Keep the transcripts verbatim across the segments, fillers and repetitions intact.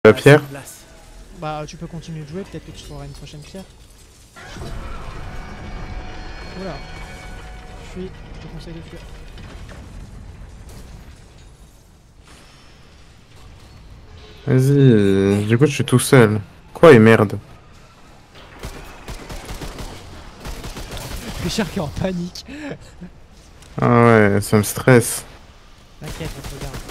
La pierre. Bah tu peux continuer de jouer, peut-être que tu trouveras une prochaine pierre. Oula. Fuis, je te conseille de fuir. Vas-y, du coup je suis tout seul. Quoi et merde. Richard qui est en panique. Ah ouais, ça me stresse. T'inquiète, on te regarde.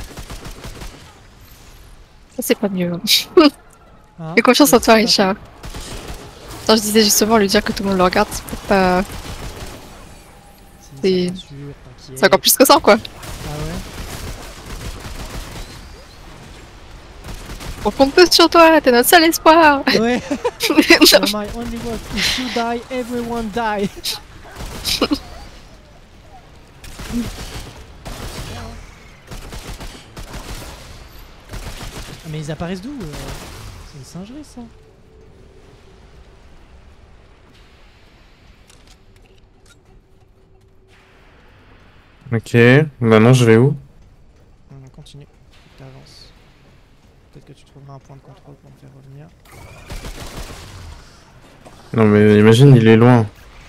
Ça c'est pas mieux. Hein? Fais confiance en toi, Pas Richard. Attends, je disais justement lui dire que tout le monde le regarde, c'est peut-être pas. Si, C'est c'est encore plus que ça, quoi. Ah ouais? On compte peu sur toi, t'es notre seul espoir. Ouais. So my only word, if you die, everyone die. Ah, mais ils apparaissent d'où euh... C'est une singerie ça. Ok, maintenant je vais où? On continue, tu avances. Peut-être que tu trouveras un point de contrôle pour me faire revenir. Non mais imagine, il est loin.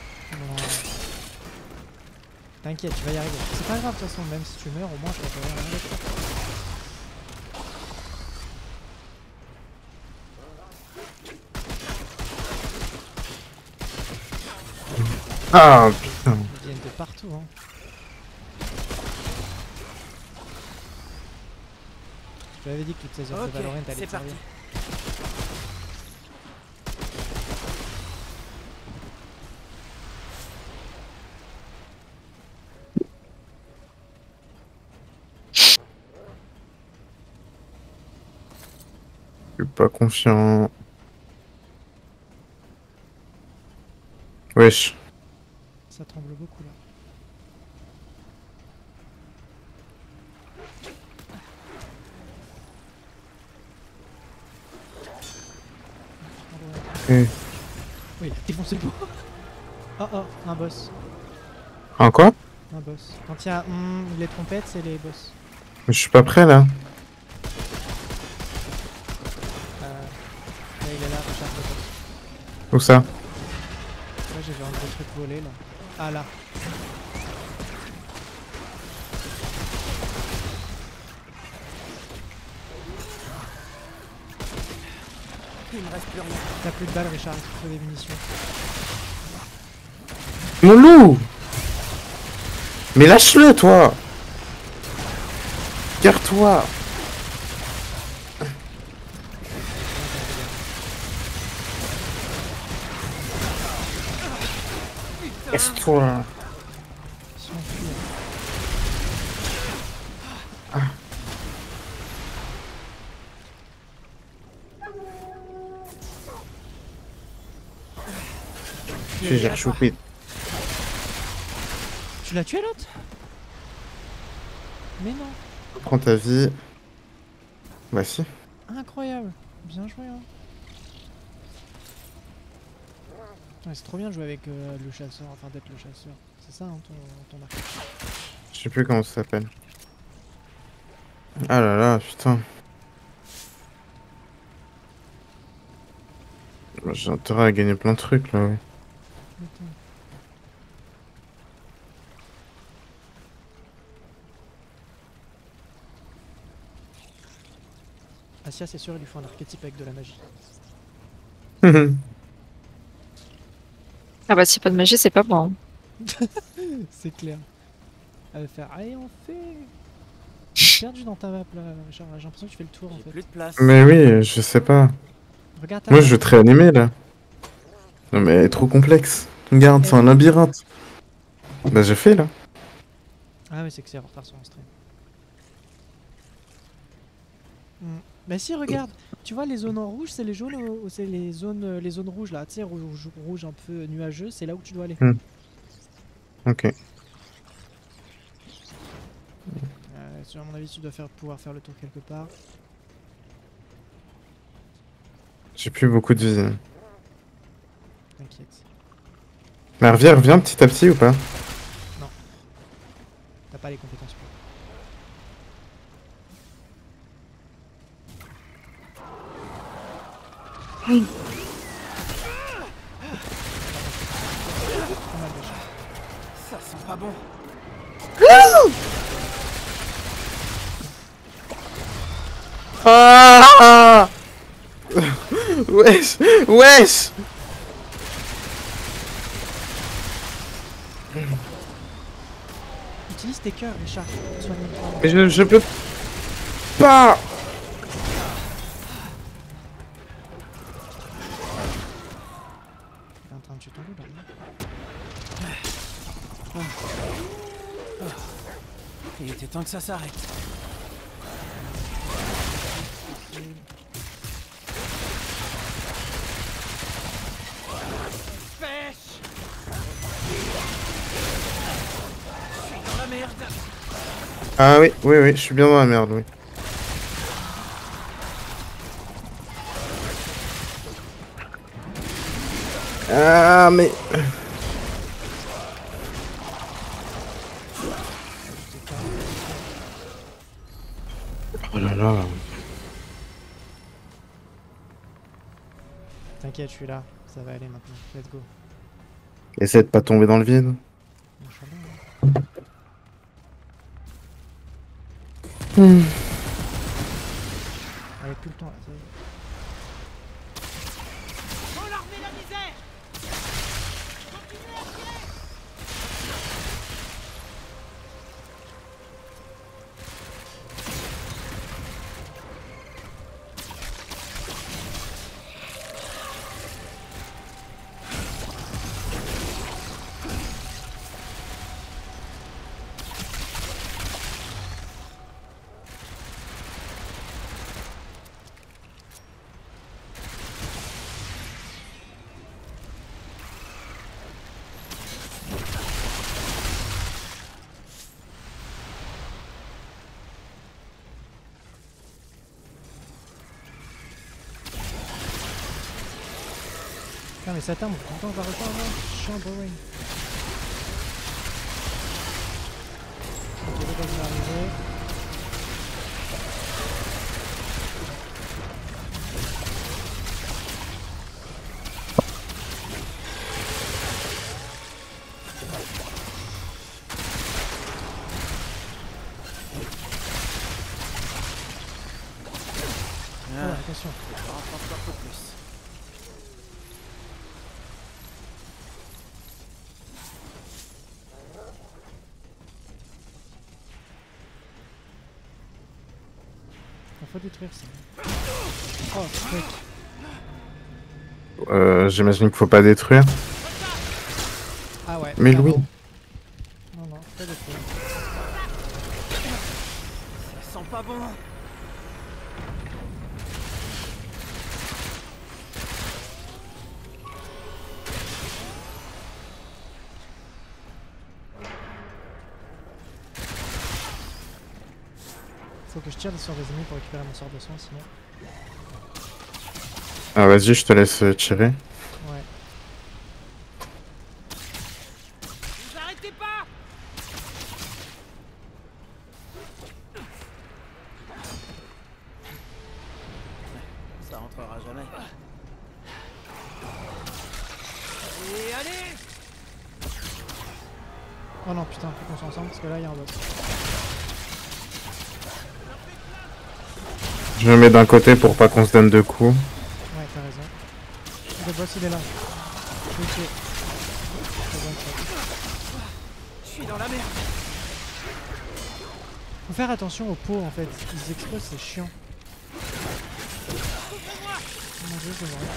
T'inquiète, tu vas y arriver. C'est pas grave de toute façon, même si tu meurs, au moins je vais y arriver. Ah putain. Ils viennent de partout, hein. Je t'avais dit que toutes ces heures okay, de Valorant allaient te servir. Je suis pas confiant. Wesh. Ça tremble beaucoup là. Okay. Oui, il a défoncé le bois. Oh oh, un boss. Un quoi? Un boss. Quand il y a mm, les trompettes, c'est les boss. Je suis pas prêt là. Euh, là, il est là, Richard, le boss. Où ça? Là, j'ai vu un gros truc voler là. Ah là. Il me reste plus rien. T'as plus de balles, Richard, il te faut des munitions. Mon loup! Mais lâche-le toi! Garde-toi! Laisse-toi! Ah. J'ai rechopé. Tu l'as tué l'autre? Mais non. Prends ta vie. Bah si. Incroyable. Bien joué hein. Ouais, c'est trop bien de jouer avec euh, le chasseur, enfin d'être le chasseur. C'est ça hein, ton, ton arc. Je sais plus comment ça s'appelle. Ah là là, putain. J'ai intérêt à gagner plein de trucs là, ouais. Assia, c'est sûr, il lui faut un archétype avec de la magie. Ah bah s'il y a pas de magie, c'est pas bon. C'est clair. Elle va faire allez on fait. J'ai perdu dans ta map là, Richard. J'ai l'impression que tu fais le tour en fait. Plus de place. Mais oui, je sais pas. Regarde ta Moi map. je veux te réanimer là. Non mais elle est trop complexe. Regarde, c'est un labyrinthe. Bah j'ai fait là. Ah oui, c'est que c'est en retard sur un stream. Hmm. Bah si, regarde. Tu vois les zones en rouge, c'est les jaunes ou c'est les zones euh, les zones rouges là, tu sais, rouge, rouge un peu nuageux, c'est là où tu dois aller. Hmm. Ok. Euh, à mon avis, tu dois faire, pouvoir faire le tour quelque part. J'ai plus beaucoup de vie. T'inquiète. La rivière revient petit à petit ou pas? Non. T'as pas les compétences pour. Pas mal déjà. Ça sent pas bon. Ah wesh, wesh. Utilise tes cœurs, Richard, pour soigner le corps. Mais je, je peux pas. Il est en train de tuer ton loup là. Il était temps que ça s'arrête. Pêche. Je suis dans la merde. Ah oui, oui, oui, je suis bien dans la merde, oui. Ah mais... Oh là là. T'inquiète, je suis là. Ça va aller maintenant. Let's go. Essaie de pas tomber dans le vide. Inch'Allah, hein. Hmm. Allez, plus le temps là. Ça y est. Faut leur remettre la misère. Putain, mais ça tombe. Attends, on va reprendre. Chambering. Ok, le gars va arriver. Oh, attention. On renforce un peu plus. Il faut détruire ça. Oh, truc. Euh, j'imagine qu'il faut pas détruire. Ah ouais. Mais clairement. Louis. Non, non, faut pas détruire. Ça sent pas bon. Faut que je tire sur les ennemis pour récupérer mon sort de soin, sinon. Ah vas-y, je te laisse euh, tirer. Ouais. Vous arrêtez pas. Ça rentrera jamais. Et allez. Oh non, putain, faut qu'on soit ensemble parce que là, il y a un boss. Je me mets d'un côté pour pas qu'on se donne deux coups. Ouais, t'as raison. Le boss, il est là. Je vais le tuer. C'est bon, ça. Je suis dans la merde. Faut faire attention aux pots en fait. Ils explosent, c'est chiant. Mon dieu, c'est vrai.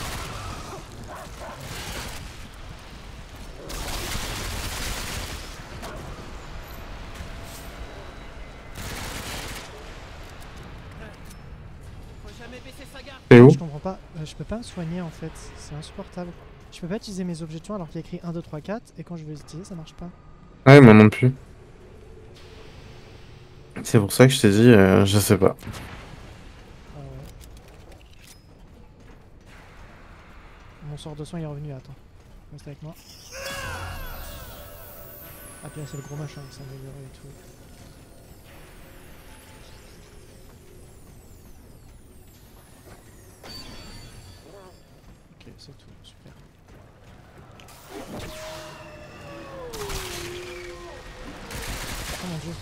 Faut jamais baisser sa garde. T'es où? Je comprends pas. Euh, je peux pas me soigner en fait. C'est insupportable. Je peux pas utiliser mes objets de soin alors qu'il y a écrit un, deux, trois, quatre. Et quand je veux les utiliser, ça marche pas. Ouais, moi non plus. C'est pour ça que je t'ai dit, euh, je sais pas. Ah ouais. Mon sort de soin il est revenu, attends. Reste avec moi. Ah puis là c'est le gros machin qui s'est amélioré et tout. c'est tout, super. Oh mon dieu.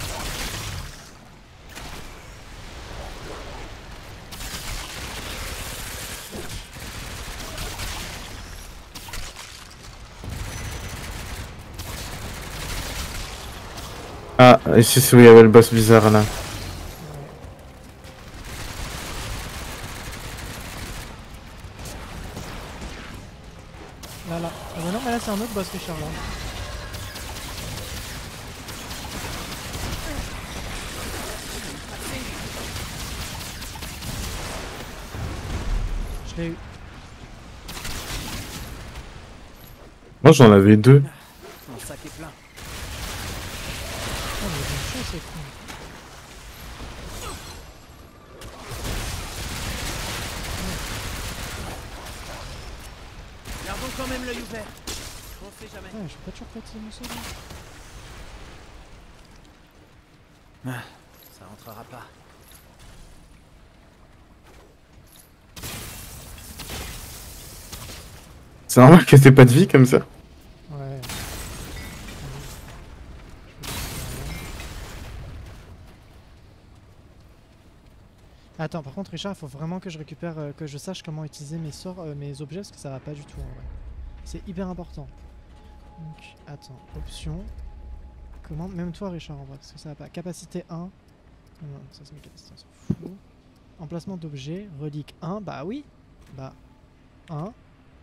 Ah, ici c'est où il y avait le boss bizarre là. Là, là. Ah bah non, mais là c'est un autre boss Richard là. Je l'ai eu. Moi j'en avais deux. Mon sac est plein. Oh, mais ils ont chaud, c'est con. Gardons quand même l'œil ouvert. On sait jamais. Ouais, je peux pas toujours pas utiliser mon sort là. Ça rentrera pas. C'est normal que t'aies pas de vie comme ça. Ouais. Attends, par contre, Richard, il faut vraiment que je récupère, euh, que je sache comment utiliser mes sorts, euh, mes objets, parce que ça va pas du tout en vrai. C'est hyper important. Donc, attends, option. Commande, même toi, Richard, en vrai, parce que ça va pas. Capacité un. Non, non, ça c'est mes capacités, on s'en fout. Emplacement d'objet, relique un, bah oui. Bah, un.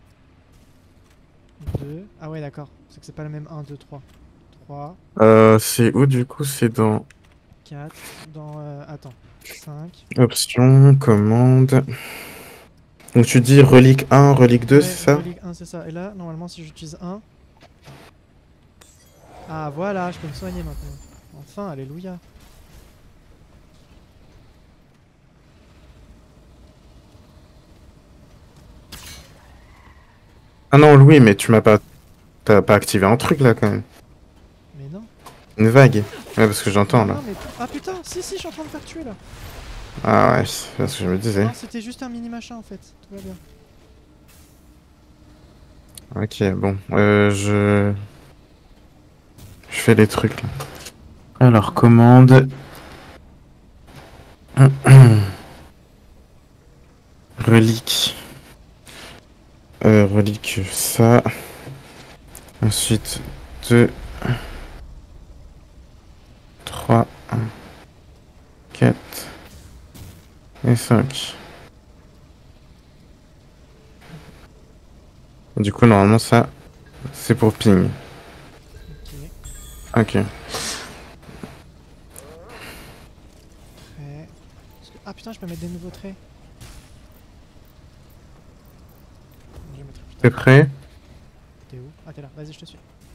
deux. Ah ouais, d'accord. C'est que c'est pas le même un, deux, trois. trois, Euh, c'est où du coup? C'est dans quatre. Dans. Euh, attends. cinq. options, commande. Donc tu dis relique un, relique deux, Ouais, c'est ça? relique un, c'est ça. Et là, normalement, si j'utilise un. Ah voilà, je peux me soigner maintenant. Enfin, alléluia. Ah non, Louis, mais tu m'as pas... T'as pas activé un truc là quand même. Mais non. Une vague. Ouais, parce que j'entends là. Non, mais... Ah putain, si, si, je suis en train de me faire tuer là. Ah ouais, c'est ce que je me disais. Non, c'était juste un mini machin en fait. Tout va bien. Ok, bon. Euh, je... Je fais les trucs là. Alors, commande... relique. Euh, relique, ça. Ensuite, deux... trois... quatre... et cinq. Du coup, normalement, ça, c'est pour ping. Ok. Ok. Très... Parce que... Ah putain, je peux mettre des nouveaux traits. Je vais mettre plus T'es tard. prêt? T'es où? Ah t'es là, vas-y, je te suis.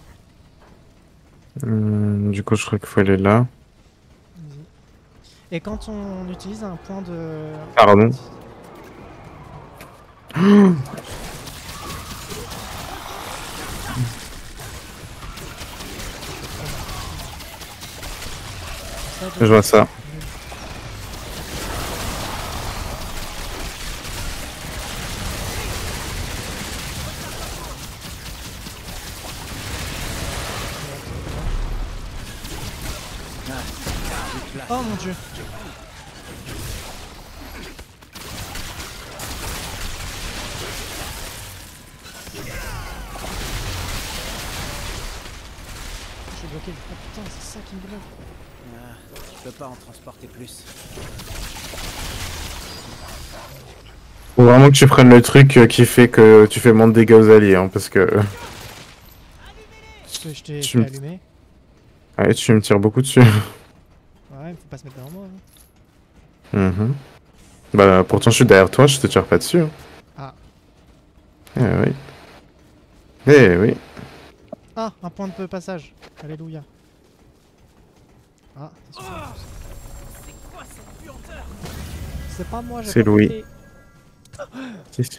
Hum, Du coup, je crois qu'il faut aller là. Vas-y. Et quand on utilise un point de... Pardon. Ça, Je vois ça. Oh mon dieu. Je suis bloqué. Oh putain, c'est ça qui me bloque. Ah, je peux pas en transporter plus. Faut vraiment que tu prennes le truc euh, qui fait que tu fais moins de dégâts aux alliés, hein, parce que... Je je t'ai Tu me- allumé. Ouais, tu me tires beaucoup dessus. Ouais, faut pas se mettre derrière moi. Hein. Mhm. Bah, pourtant, je suis derrière toi, je te tire pas dessus. hein. Ah. Eh oui. Eh oui. Ah, un point de passage. Alléluia. Ah, c'est super. C'est quoi cette puanteur? C'est pas moi, j'ai C'est pas Louis. pété. Si, si.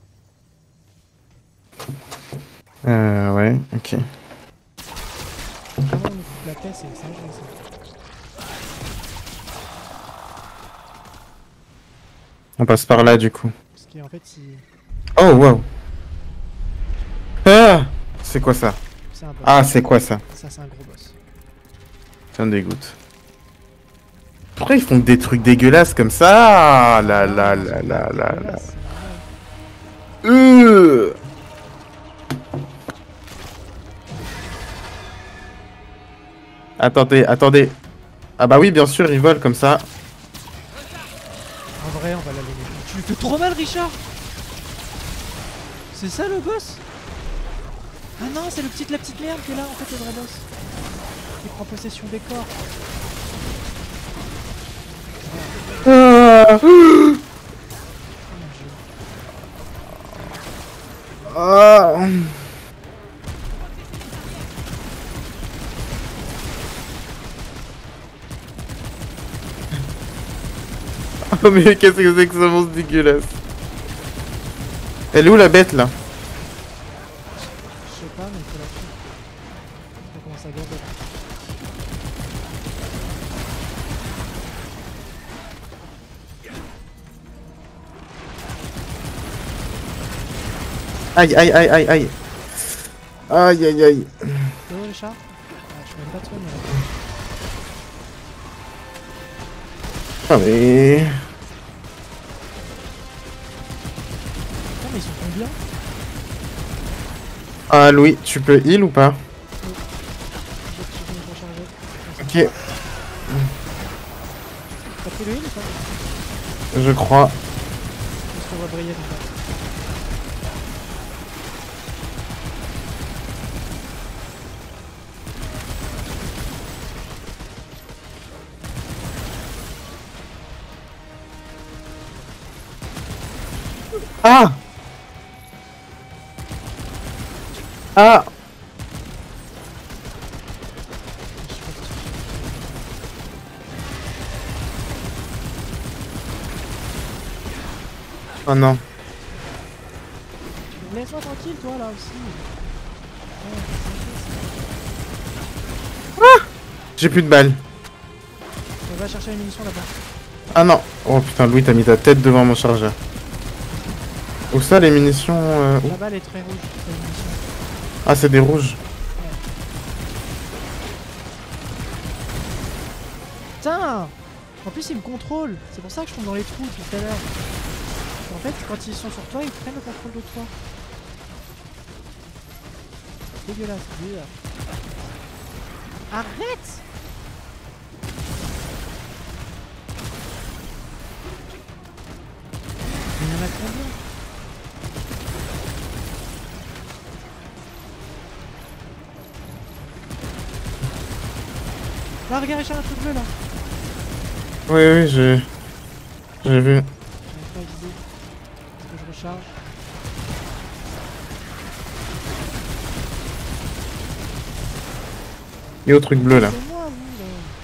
Euh, ouais, ok. Vraiment, on nous fout la paix, c'est c'est dangereux ça. On passe par là du coup. Parce qu'en fait, il... Oh wow. Ah, c'est quoi ça? c'est un boss. Ah, c'est quoi ça? Ça, c'est un gros boss. Ça me dégoûte. Pourquoi ils font des trucs dégueulasses comme ça? Ah, là là là là là là. Dégueulasse, c'est normal. Euh. Attendez, attendez. Ah bah oui, bien sûr, ils volent comme ça. En vrai, on va l'allumer. Tu lui fais trop mal, Richard. C'est ça le boss? Ah non, c'est le petit, la petite merde qui est là, en fait, le vrai boss. Il prend possession des corps. Ah. Oh mon dieu. Ah. Oh mais qu'est-ce que c'est que ce monstre dégueulasse? Elle est où la bête là? Je sais pas, mais il faut la tuer. On commence à garder. Aïe aïe aïe aïe aïe. Aïe aïe aïe. T'es où, Richard? Ah, je peux même pas te soigner là. Ah mais... Putain, mais ils sont combien? Ah Louis, tu peux heal ou pas? Je vais je vais recharger. Ok, T'as pris le heal ou pas? je crois. Je te vois briller comme ça. Ah! Ah! Je sais pas si tu- Oh non. Laisse-moi tranquille, toi, là aussi. Ouais, J'ai plus de balles. on va chercher une munition là-bas. Ah non. Oh putain, Louis, t'as mis ta tête devant mon chargeur. Où ça, les munitions euh, où? La balle est très rouge, c'est une munition. Ah, c'est des rouges. Putain! En plus, ils me contrôlent. C'est pour ça que je tombe dans les trous depuis tout à l'heure. En fait, quand ils sont sur toi, ils prennent le contrôle de toi. Dégueulasse, dur. Arrête! Mais il y en a combien? Là, regarde, Richard, un truc bleu là. Oui, oui, j'ai... J'ai vu. J'arrive pas à viser. Est-ce que je recharge? Et au truc bleu là. C'est moi, vous, là.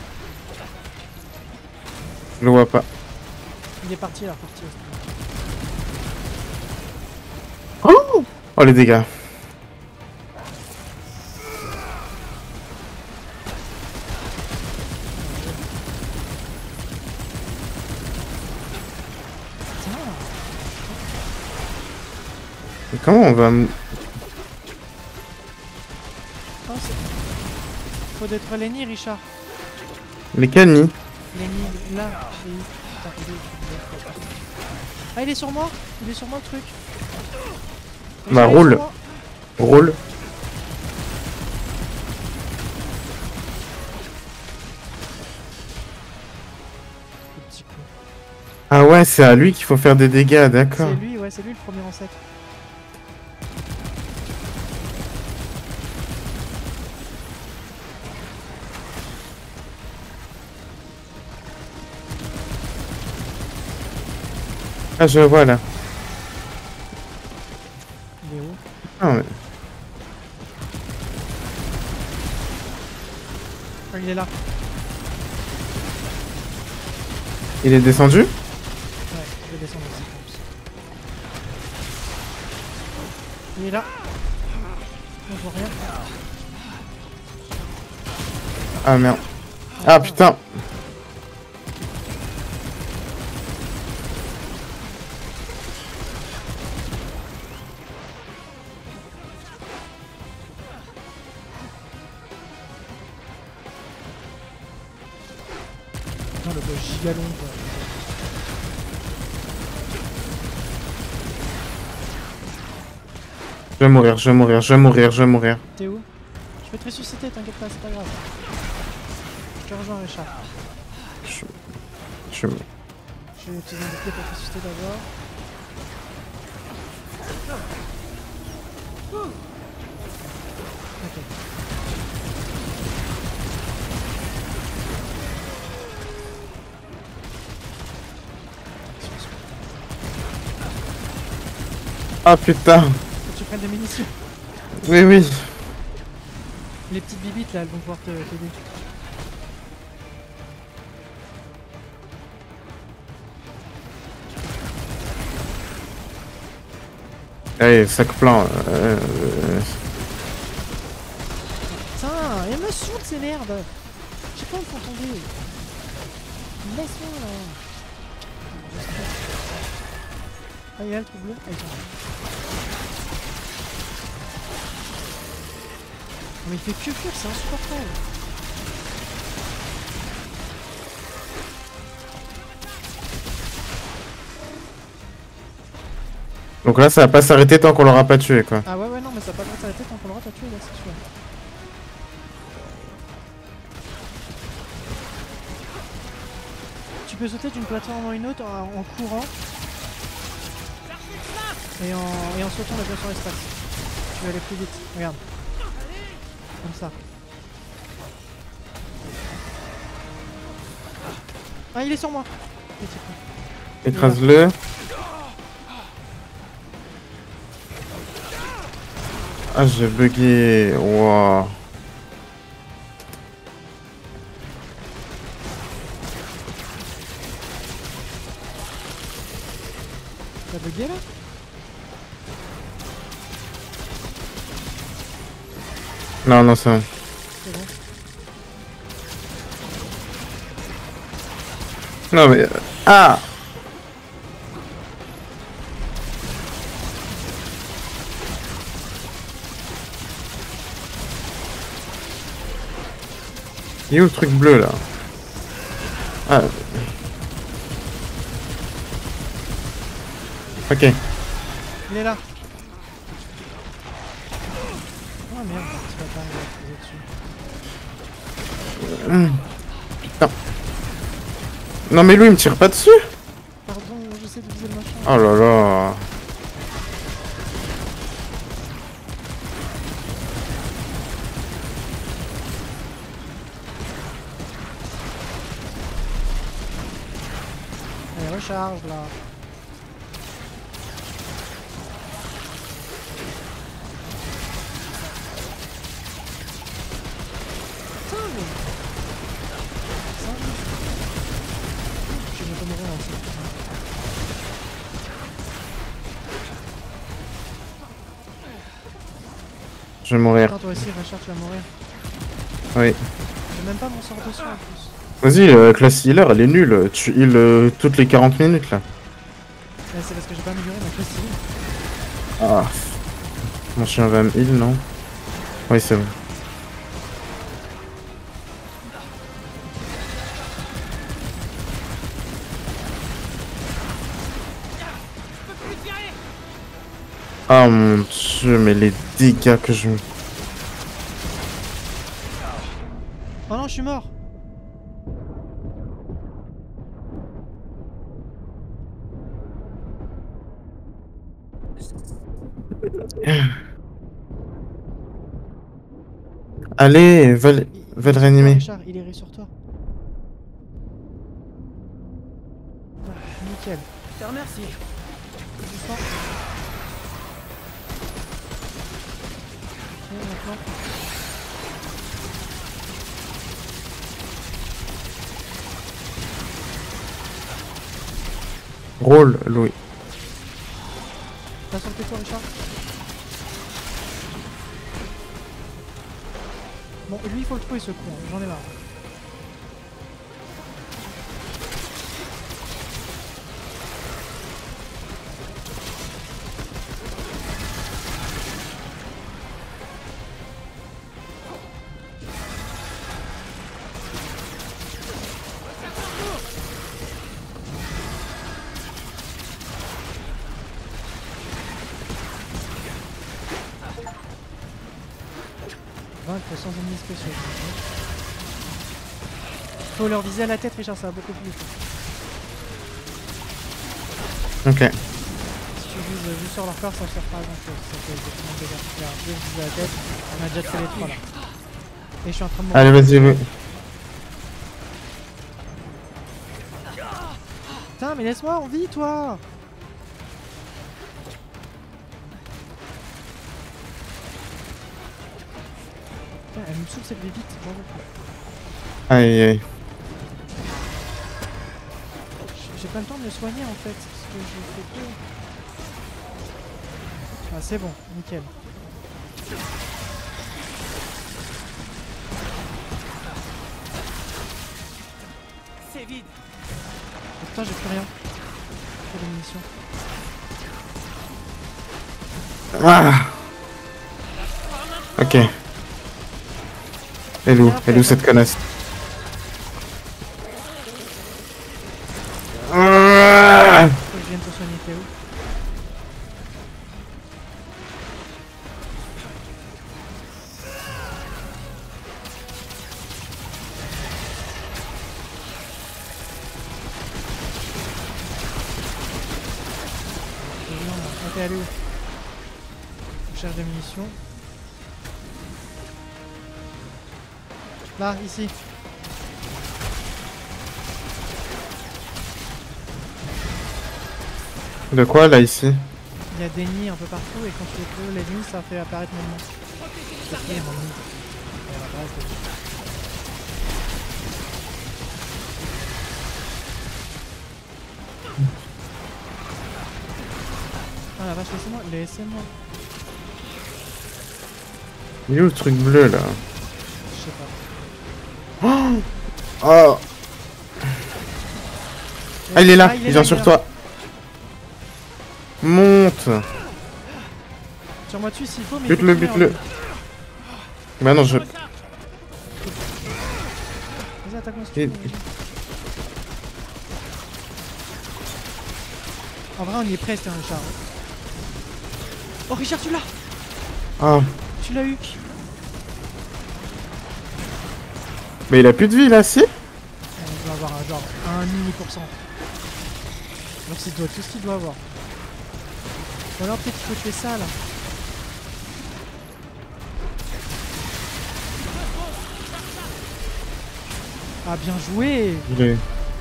Je le vois pas. Il est parti, il est reparti. Oh, oh les dégâts. Putain! Et comment on va... m- Oh, c'est... Faut détruire Lenny, Richard. Les canis. Lenny, là. Et... Putain, il est- il est- Ah, il est sur moi. Il est sur moi, le truc. Bah, Richard, il est roule. sur moi. Roule. Le petit con. Ah ouais, c'est à lui qu'il faut faire des dégâts, d'accord. C'est lui, ouais, c'est lui le premier ancêtre. Ah, je vois là. Il est où? Ah, ouais. Ah, il est là. Il est descendu? Ouais, je vais descendre aussi. en plus. Il est là. On voit rien. Ah merde. Ah putain. Putain, le boss gigalon quoi. Je vais mourir, je vais mourir, je vais mourir, je vais mourir. T'es où? Je peux te ressusciter, t'inquiète pas, c'est pas grave. Je te rejoins Richard. Je... Je... Je vais utiliser un bouclier pour te ressusciter d'abord. Ok. Ah putain. Faut que tu prennes des munitions. Oui, oui. Les petites bibites là, elles vont pouvoir te- t'aider. Allez, sac plein. Euh... euh, Putain, elles me saoulent ces merdes. Je sais pas où ils font tomber. Laisse-moi là. Ah, il y a le trou bleu. Ah, il tombe. Oh, mais il fait que fuir, c'est insupportable. Donc là, ça va pas s'arrêter tant qu'on l'aura pas tué, quoi. Ah ouais, ouais, non, mais ça va pas le droit de s'arrêter tant qu'on l'aura pas tué là, c'est sûr. Tu peux sauter d'une plateforme à une autre en, en courant et en, et en sautant bien sur l'espace. Tu vas aller plus vite, regarde. Comme ça. Ah, il est sur moi. Il est sur moi. Écrase-le. Ah, j'ai bugué. Wow. T'as bugué là? Non, non, c'est bon. C'est bon. Non, mais... Ah! Il est où le truc bleu, là? Ah. Ok. Il est là. Oh merde, tu vas pas arriver à te poser dessus. Hum. Putain. Non, mais lui, il me tire pas dessus? Pardon, j'essaie de viser le machin. Oh là là. Allez, recharge là. Putain, mais... Ça, je vais bientôt mourir là, c'est- Je vais mourir. Attends, toi aussi, Richard, tu vas mourir. Oui. J'ai même pas mon sort dessus en plus. Vas-y, euh, classe healer, elle est nulle. Tu heal euh, toutes les quarante minutes, là. Ouais, c'est parce que j'ai pas amélioré ma classe civile. Ah. Mon chien va me heal, non? Oui, c'est bon. Ah mon dieu, mais les dégâts que je... Oh non, je suis mort. Allez, va, le- Il- va le il est sur toi, réanimer. Richard, il est sur toi. Ah, nickel. Je te remercie. Bouge pas. Ok, maintenant. Rôle, Louis. T'as sur le toi, Richard? Bon, lui, il faut le trouver ce con, hein, j'en ai marre. vingt sans ennemis spéciaux. Faut leur viser à la tête, Richard, ça va beaucoup plus vite. Ok. Si tu vises juste sur leur corps, ça ne sert pas à grand chose. Ça fait exactement le dégât. Là, je vais viser à la tête. On a déjà fait les trois là. Et je suis en train de mourir. Allez, vas-y, oui. Putain, mais laisse-moi en vie, toi! Putain, elle me saoule cette vie vite, j'en veux plus. Aïe, aïe. J'ai pas le temps de me soigner en fait, parce que je fais tout. Ah, c'est bon, nickel. C'est vide. Oh, putain, j'ai plus rien. J'ai des munitions. Ah. Ok. Elle est où? Elle est où cette connasse? Ah. Faut que je vienne te soigner, Théo. Ok, allez où? Je cherche des munitions. Là, ici. De quoi là ici? Il y a des nids un peu partout et quand tu les clôt, les nids, ça fait apparaître mon nom. C'est qui mon nid? Et la base, c'est- Ah la vache, laissez-moi, laissez-moi. Il est où le truc bleu là? Je sais pas. Oh, oh. Ah, il est là, Ah, il vient sur là. toi. Monte. Tire-moi dessus s'il faut, mais. Bute-le, il faut bute-le. tirer, Bah non, je... Vas-y, attaque-moi si tu Et- veux, vas-y. En vrai, on y est presque, hein, Richard. Oh, Richard, tu l'as! Ah. Tu l'as eu! Mais il a plus de vie là, si? On doit avoir un genre un mini pour cent. Alors c'est toi, tout ce qu'il doit avoir. Ou alors peut-être qu'il faut tuer ça là. Ah bien joué! Il est...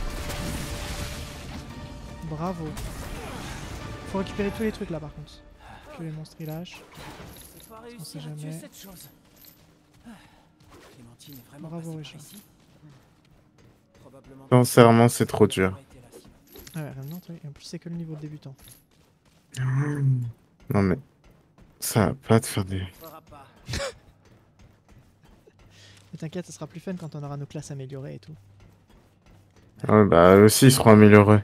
Bravo. Faut récupérer tous les trucs là par contre. Que les monstres ils lâchent. C'est pas On réussi sait à tuer jamais. cette chose. Ah, Clémentine est vraiment Bravo, passée Richard. par ici. Probablement. Sincèrement, c'est trop dur. pas été là, sinon. Ah ouais, rien d'autre, et en plus c'est que le niveau de débutant. Non mais... Ça va pas te faire des... On fera pas. Mais t'inquiète, ça sera plus fun quand on aura nos classes améliorées et tout. Ouais bah eux aussi ils seront améliorés.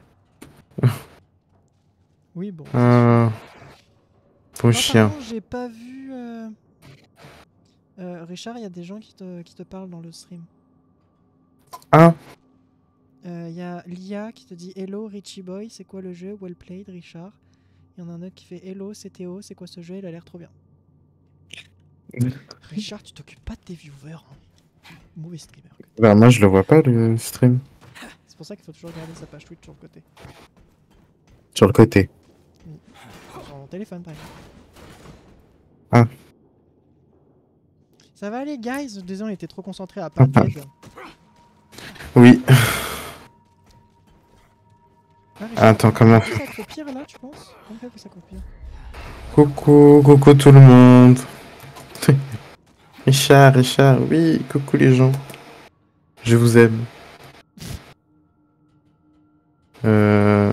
Oui bon. Euh... Beau Non, chien. par contre, j'ai pas vu... Euh... Euh, Richard, il y a des gens qui te, qui te parlent dans le stream. Ah. Il y a Lia qui te dit Hello Richie Boy, c'est quoi le jeu? Well played Richard. Il y en a un autre qui fait Hello c'est Théo, c'est quoi ce jeu? Il a l'air trop bien. Richard, tu t'occupes pas de tes viewers. Hein. Mauvais streamer. Bah moi je le vois pas le stream. C'est pour ça qu'il faut toujours regarder sa page Twitch sur le côté. Sur le côté. Sur mon téléphone par exemple. Ah. Ça va aller guys? Désolé, on était trop concentré à pas d'aide. Oui. Ah, Richard, Attends, comment ça te fait pire là, tu penses? Comment fait que ça coûte pire? Coucou, coucou tout le monde. Richard, Richard, oui, coucou les gens. Je vous aime. Euh...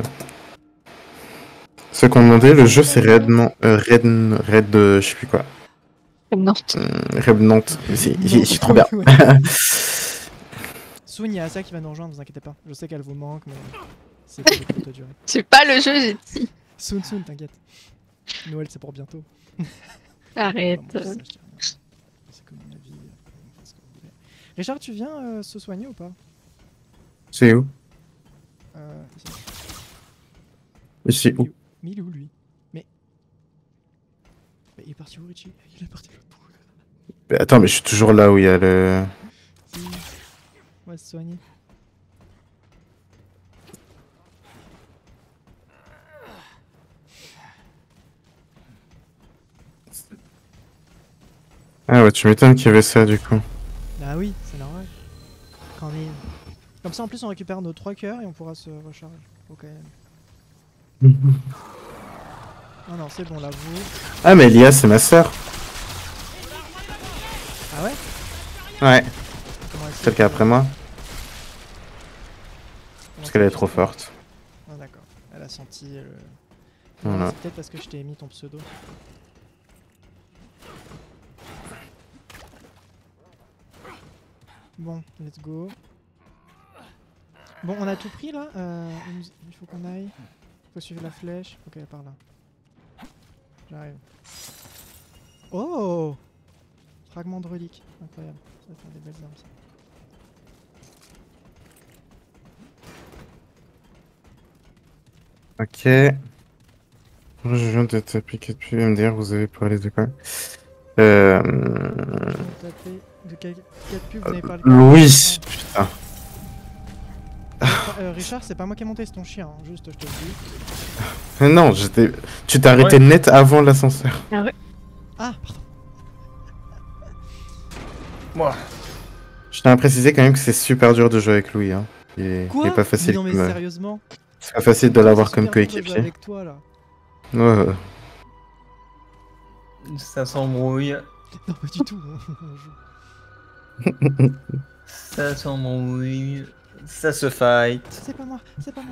Ceux qui ont demandé, le jeu c'est Redman, euh, Red, Red, euh, je sais plus quoi. Non. Hum, Revenant. C'est c'est- c'est trop bien. Ouais. Soon, il y a Asa qui va nous rejoindre, vous inquiétez pas. Je sais qu'elle vous manque, mais c'est pour de courte durée. C'est pas le jeu, j'ai dit. Soon, soon, t'inquiète. Noël, c'est pour bientôt. Arrête. Enfin, moi, je sais, je dis rien. C'est comme mon avis. Vous faites ce que vous voulez. Richard, tu viens euh, se soigner ou pas? C'est où? euh, ici. Mais c'est où? Mais il est où lui? Mais... mais il est parti où Richie? Il est parti l'autre bout. Mais attends, mais je suis toujours là où il y a le... Si. On va se soigner. Ah ouais, tu m'étonnes qu'il y avait ça du coup. Ah oui, c'est normal. Quand on est... Comme ça en plus on récupère nos trois cœurs et on pourra se recharger. Ok. Non non c'est bon là vous. Ah mais Elia, c'est ma sœur. Ah ouais? Ouais, Comment elle celle qui est après moi. Parce qu'elle est trop forte. forte. Ah d'accord. Elle a senti le... Voilà. C'est peut-être parce que je t'ai mis ton pseudo. Bon, let's go. Bon, on a tout pris là. Euh, il nous- il faut qu'on aille. Faut suivre la flèche. Ok, par là. J'arrive. Oh! Fragment de relique. Incroyable. Ça va faire des belles armes ça. Ok. Je viens de taper quatre P M D R, vous avez parlé de quoi? Euh... Tapez de quel, quel pub vous avez parlé? Louis. Putain. Euh, Richard, c'est pas moi qui ai monté, c'est ton chien. Hein. Juste, je te le dis. Non, j'étais... Tu t'es arrêté Ouais. net avant l'ascenseur. Ah, pardon. Moi. Je tiens à préciser quand même que c'est super dur de jouer avec Louis. Hein. Il est, Quoi? il est pas facile. Non mais comme, euh, sérieusement. C'est pas facile de l'avoir C'est comme super dur de jouer coéquipier. avec toi là. Ouais, ouais. Ça s'embrouille. Non, pas du tout. hein. On joue. Ça s'embrouille. Ça se fight. C'est pas moi, c'est pas moi.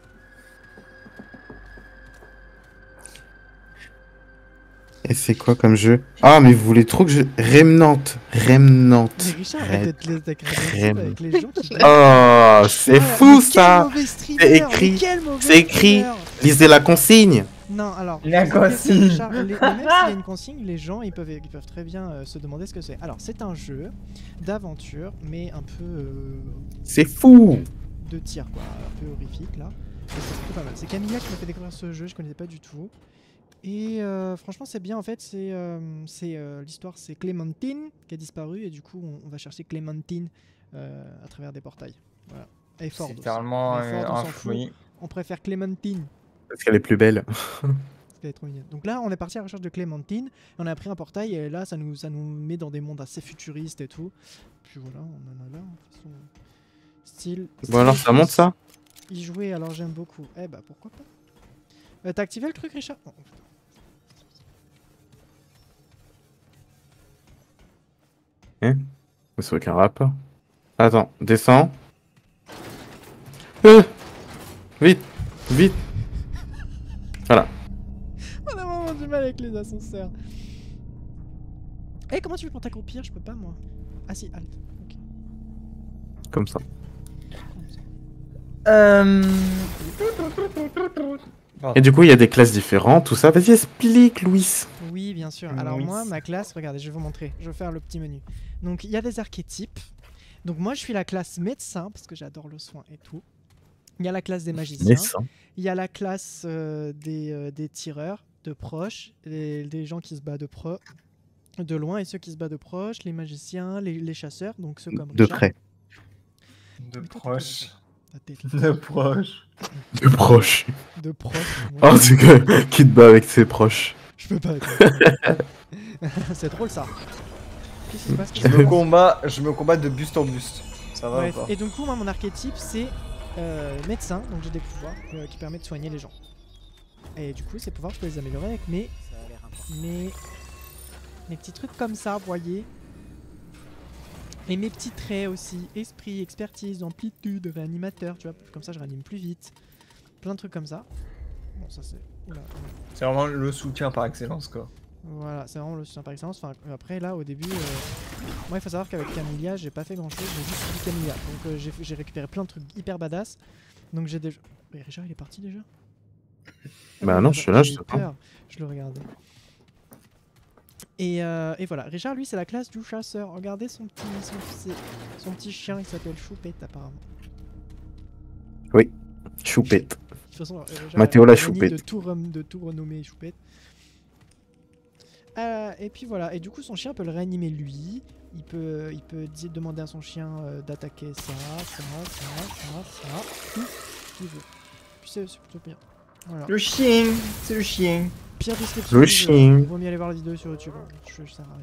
Et c'est quoi comme jeu? Ah, mais vous voulez trop que je... Remnant. Remnant. Mais Richard, Rem- arrête d'être les- d'être agressif Rem- avec les gens qui... Oh, c'est Ah, fou mais ça! quel mauvais streamer, C'est écrit. mais quel mauvais C'est écrit. streamer. Lisez la consigne! Non, alors... La je sais que consigne. Richard, les- Même s'il y a une consigne, les gens ils peuvent, ils peuvent très bien euh, se demander ce que c'est. Alors, c'est un jeu d'aventure, mais un peu... euh, C'est fou! de tir quoi, un peu horrifique là. Et c'est plutôt pas mal. C'est Camilla qui m'a fait découvrir ce jeu, je connaissais pas du tout. Et euh, franchement c'est bien en fait, c'est euh, c'est, euh, l'histoire c'est Clémentine qui a disparu et du coup on, on va chercher Clémentine euh, à travers des portails. Voilà. Et Ford C'est aussi. littéralement Mais Ford, euh, on un s'en fout. fruit. On préfère Clémentine Parce qu'elle est plus belle. parce qu'elle est trop mignonne. Donc là on est parti à la recherche de Clémentine et on a pris un portail et là ça nous, ça nous met dans des mondes assez futuristes et tout. Puis voilà, on en a là. De toute façon, style... Bon alors ça monte ça? Y jouer, alors j'aime beaucoup. Eh bah pourquoi pas. Euh, T'as activé le truc, Richard? Oh, putain. Mais c'est aucun rapport. Attends, descends. Euh Vite, vite. Voilà. On a vraiment du mal avec les ascenseurs. Eh, comment tu veux pour t'accroupir? Je peux pas, moi. Ah si, alt. Ok. Comme ça. Comme ça. Euh... Et du coup, il y a des classes différentes, tout ça. Vas-y, explique, Louis. Oui, bien sûr. Alors Oui. moi, ma classe, regardez, je vais vous montrer. Je vais faire le petit menu. Donc, il y a des archétypes. Donc moi, je suis la classe médecin, parce que j'adore le soin et tout. Il y a la classe des magiciens. Il y a la classe euh, des, euh, des tireurs de proches, les, des gens qui se battent de, pro, de loin et ceux qui se battent de proches, les magiciens, les, les chasseurs, donc ceux comme De Richard. près. De Mais toi, t'es proche. Ta tête, De proche. De proche. de proches. moi, Oh, c'est que qui te bat avec ses proches. Je peux pas. avec- C'est drôle ça. Qu'est-ce qui se passe, qu'est-ce Je qui se me passe combat, je me combat de buste en buste. Ça va Bref, ou pas? et donc coup, moi, mon archétype, c'est euh, médecin, donc j'ai des pouvoirs euh, qui permettent de soigner les gens. Et du coup, ces pouvoirs, je peux les améliorer avec mes, mes, mes petits trucs comme ça, vous voyez. Et mes petits traits aussi, esprit, expertise, amplitude, réanimateur, tu vois, comme ça je réanime plus vite. Plein de trucs comme ça. Bon, ça c'est... Oula, oula. C'est vraiment le soutien par excellence quoi. Voilà, c'est vraiment le soutien par excellence. Enfin, après, là, au début, euh... moi, il faut savoir qu'avec Camellia, j'ai pas fait grand chose, j'ai juste suivi Camellia. Donc, euh, j'ai j'ai récupéré plein de trucs hyper badass. Donc, j'ai déjà. Mais Richard, il est parti déjà? Bah Ah, non, oui, je suis là, j'ai je eu sais pas. peur. Je le regardais. Et, euh, et voilà, Richard, lui, c'est la classe du chasseur. Regardez son petit, son, petit- son petit chien, il s'appelle Choupette, apparemment. Choupette. De toute façon, euh, Richard Mathéo a la renie Choupette. De tout, rem- de tout renommer Choupette. Euh, et puis voilà, et du coup son chien peut le réanimer lui, il peut, il peut dire, demander à son chien euh, d'attaquer ça, ça, ça, ça, ça, tout ce qu'il veut. Puis c'est c'est plutôt bien. Voilà. Le chien, c'est le chien. Pire description Le du jeu. chien. Vaut mieux aller voir la vidéo sur YouTube, hein. je, je sers à rien.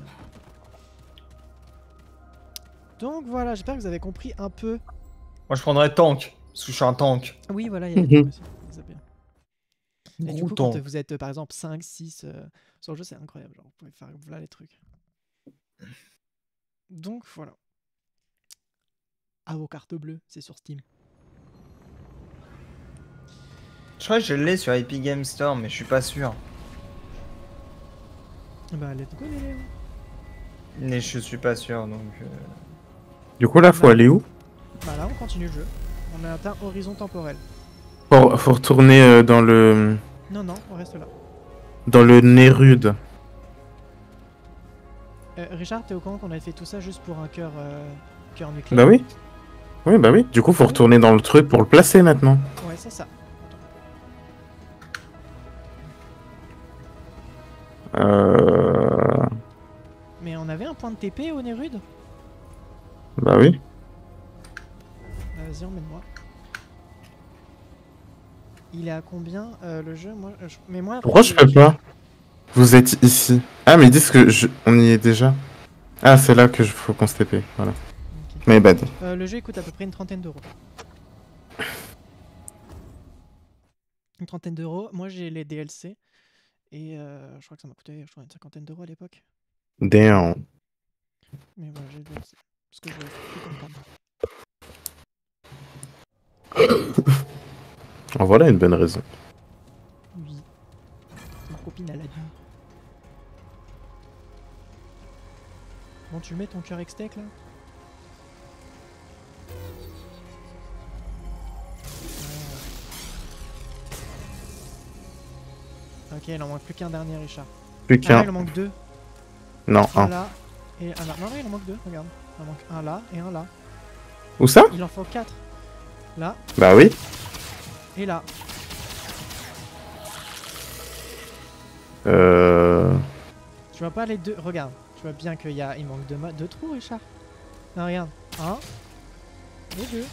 Donc voilà, j'espère que vous avez compris un peu. Moi je prendrais tank, parce que je suis un tank. Oui voilà, il y a Mhm. des trucs aussi, c'est bien. Et du Gros coup quand tank. vous êtes euh, par exemple cinq, six euh, sur le jeu, c'est incroyable, genre vous pouvez faire voilà les trucs. Donc voilà. À vos cartes bleues, c'est sur Steam. Je crois que je l'ai sur Epic Game Store, mais je suis pas sûr. Bah let's go les Léo. Mais je suis pas sûr, donc... euh, Du coup, là, faut aller où? Bah là on continue le jeu. On a atteint horizon temporel. faut, faut retourner euh, dans le... Non non, on reste là. Dans le Nérude. Euh, Richard, t'es au courant qu'on avait fait tout ça juste pour un cœur euh, cœur nucléaire? Bah oui. Oui, bah oui. Du coup, faut retourner dans le truc pour le placer maintenant. Ouais, c'est ça. Euh... Mais on avait un point de T P au Nérude? Bah oui. Bah, vas-y, emmène-moi. Il est à combien euh, le jeu? Moi, je... Mais moi, Pourquoi je peux pas? Vous êtes ici. Ah, mais ils disent que je... on y est déjà. Ah, c'est là que je faut qu'on se T P. Voilà. Ok. Mais bad. Euh, le jeu il coûte à peu près une trentaine d'euros. Une trentaine d'euros. Moi j'ai les D L C. Et euh, je crois que ça m'a coûté je crois, une cinquantaine d'euros à l'époque. Damn. Mais voilà, j'ai les D L C. Parce que je voulais tout comprendre. En voilà une bonne raison. Oui. Ma copine elle a dit. Bon, tu mets ton cœur extec là? Ah. Ok, il en manque plus qu'un dernier, Richard. Plus Ah, non, qu'un. il en manque deux. Non, Un un. là et un là. Non, non, il en manque deux, regarde. Il en manque un là et un là. Où ça? Il en faut quatre. Là Bah oui. et là. Euh... Tu vois pas les deux? Regarde. Tu vois bien qu'il y a... il manque deux, ma- deux trous, Richard. Non, regarde. Un. Et deux.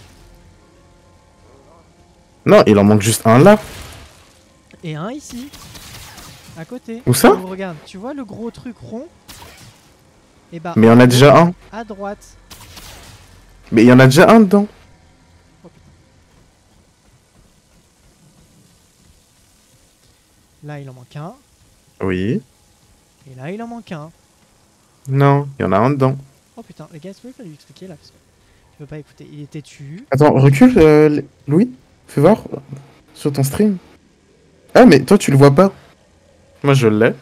Non, il en manque juste un là. Et un ici. À côté. Où ça? Oh, regarde. Tu vois le gros truc rond? Et bah. Mais il y en a déjà un. À droite. Mais il y en a déjà un dedans. Oh, putain. Là, il en manque un. Oui. Et là, il en manque un. Non, il y en a un dedans. Oh putain, les gars, est-ce que vous pouvez lui expliquer là? Parce que je peux pas écouter. Il était tu. Attends, recule, euh, Louis. Fais voir. Sur ton stream. Ah, mais toi, tu le vois pas. Moi, je l'ai.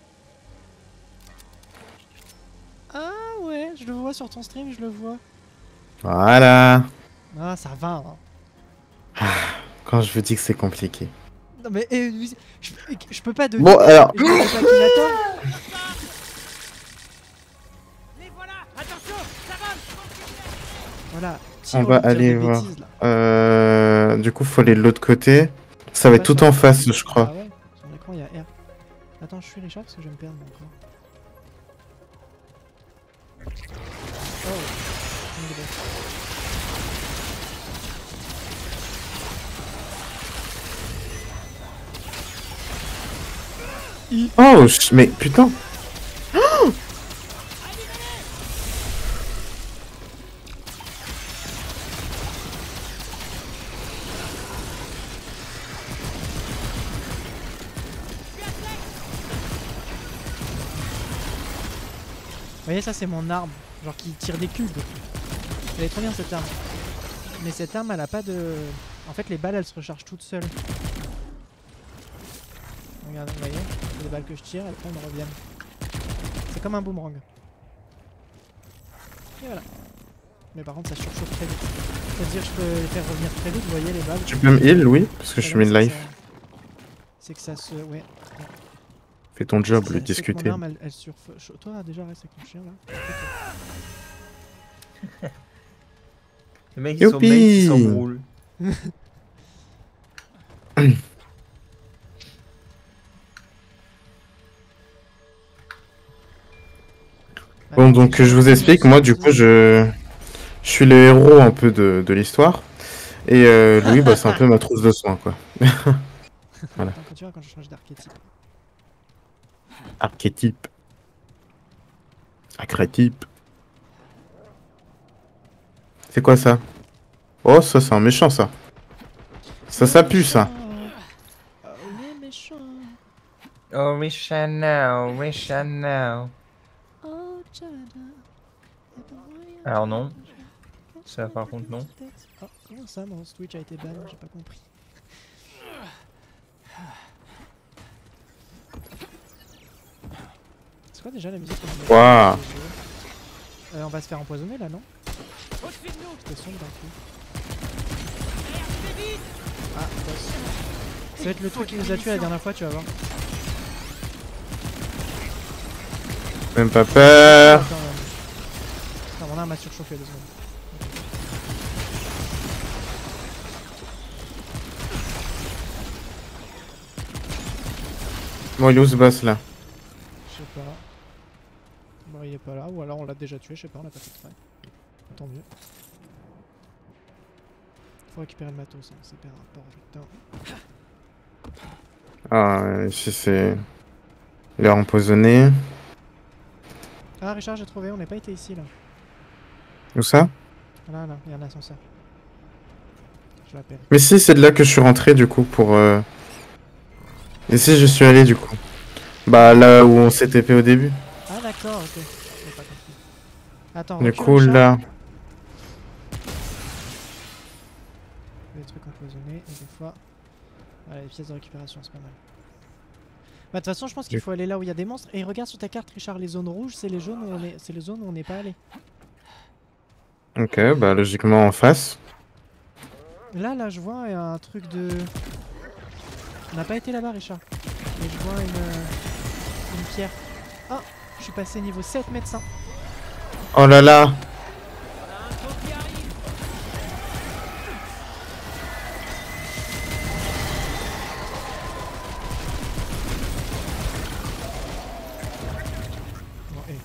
Ah ouais, je le vois sur ton stream, je le vois. Voilà. Ah, ça va. Hein. Quand je vous dis que c'est compliqué. Non mais euh, je, je peux pas de. Bon, alors. Je sais pas qui l'attend. Les voilà. Attention, ça vole. Voilà. On tire, va tire des aller voir. bêtises, là. Euh, du coup, faut aller de l'autre côté. Ça va être Pas tout sur en le- face, je crois. Ah ouais, sur l'écran il y a R. Attends, je suis Richard parce que je vais me perdre encore. Oh, une des bêtes. Oh, je- mais putain. Vous voyez, ça c'est mon arme, genre qui tire des cubes. Elle est trop bien cette arme. Mais cette arme elle a pas de... En fait les balles elles se rechargent toutes seules. Regardez, vous voyez, les balles que je tire elles prennent, elles reviennent. C'est comme un boomerang. Et voilà. Mais par contre ça surchauffe très vite. C'est-à-dire que je peux les faire revenir très vite, vous voyez les balles. Tu peux me heal, oui, parce que je suis Le problème, mid-life. c'est que ça- C'est que ça se... Ouais. Fais ton job, C'est- le c'est que discuter. mon arme, elle, elle surf... Toi déjà reste avec ton chien là. Le mec, il s'en met, il s'embroule. Bon, donc je vous explique, moi du coup je, je suis le héros un peu de, de l'histoire. Et euh, Louis, bah, c'est un peu ma trousse de soins, quoi. Voilà. Attends, quand tu vois, quand je change d'archétype. Archétype. Archétype. C'est quoi ça? Oh, ça c'est un méchant, ça. Ça, ça pue, ça. Oh, les méchants. Oh, Risha now, Risha now. Oh, Jada. Alors non. Ça, par contre, non. Oh, comment ça, mon Twitch a été ban? J'ai pas compris. C'est quoi déjà la musique qu'on Waouh. euh, On va se faire empoisonner là, non? C'était sombre d'un coup. Ah, boss. Ça va être le truc qui nous a tué la dernière fois, tu vas voir. Même pas peur. Attends, euh... Attends, mon arme m'a surchauffé deux secondes. Bon, il est où ce boss là? Je sais pas. Bon, il est pas là, ou alors on l'a déjà tué, je sais pas, on l'a pas fait exprès. Tant mieux. Faut récupérer le matos, hein, c'est hyper important. Ah, ici c'est. Il est empoisonné. Ah, Richard, j'ai trouvé, on n'a pas été ici là. Où ça? Là, là, il y a un ascenseur. Je l'appelle. Mais si, c'est de là que je suis rentré du coup pour. Euh... Ici, je suis allé du coup. Bah là où on s'est T P au début. Ah, d'accord, ok. J'ai pas compris. Attends, Du recule, coup, Richard. là. Des trucs empoisonnés, et des fois. Voilà, les pièces de récupération, c'est pas mal. Bah, de toute façon, je pense qu'il Du- faut aller là où il y a des monstres. Et regarde sur ta carte, Richard, les zones rouges, c'est les zones où on est, c'est les zones où on n'est pas allé. Ok, bah logiquement en face. Là, là, je vois un truc de. On n'a pas été là-bas, Richard. Et je vois une, euh, une pierre. Ah, je suis passé niveau sept médecin. Oh là là. Bon, et.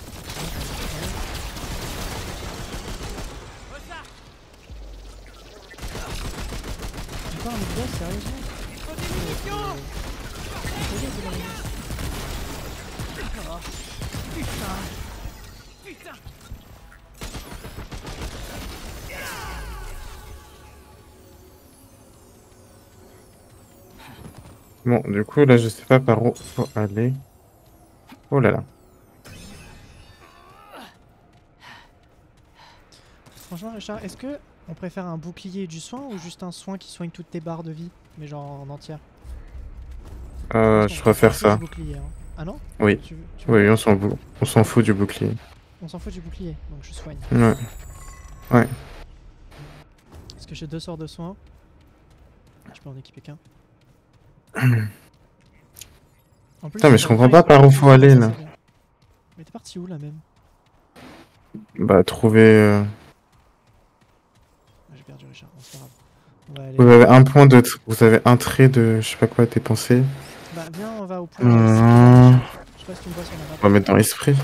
Encore un autre boss, sérieusement? Bon, du coup, là, je sais pas par où faut aller. Oh là là. Franchement, Richard, est-ce que on préfère un bouclier et du soin ou juste un soin qui soigne toutes tes barres de vie, mais genre en entière? Euh, Parce je qu'on préfère s'en fout ça. du bouclier, hein. Ah non? Oui. Tu veux- tu veux- Oui, on s'en fout. On s'en fout du bouclier. On s'en fout du bouclier, donc je soigne. Ouais. Ouais. Parce que j'ai deux sorts de soins. Je peux en équiper qu'un. En plus, Putain, mais ils je ont comprends pas pas par où expliqué faut ça, aller, ça, là. c'est bien. Mais t'es parti où là même? Bah, trouver. euh, Ah, j'ai perdu Richard, bon, c'est pas grave. On va aller. Vous avez un point de. tr- Vous avez un trait de. Je sais pas quoi dépenser. Bah viens, on va au point. Mmh. Richard. Je sais pas si tu me vois sur la map. On va mettre dans l'esprit.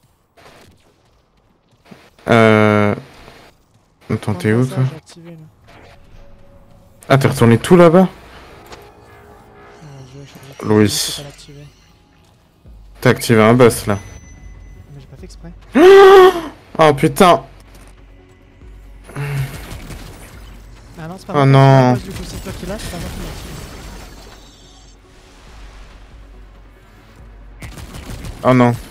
Euh. Attends, t'es où toi? J'ai activé là. Ah, t'es retourné tout là-bas? Oh, je vais changer de Louis. je sais pas l'activer. T'as activé un boss là. Mais j'ai pas fait exprès. Oh putain! Ah non, c'est pas Oh moi qui non. l'ai, du coup, c'est toi qui l'as, c'est pas moi qui l'ai activé. Oh non.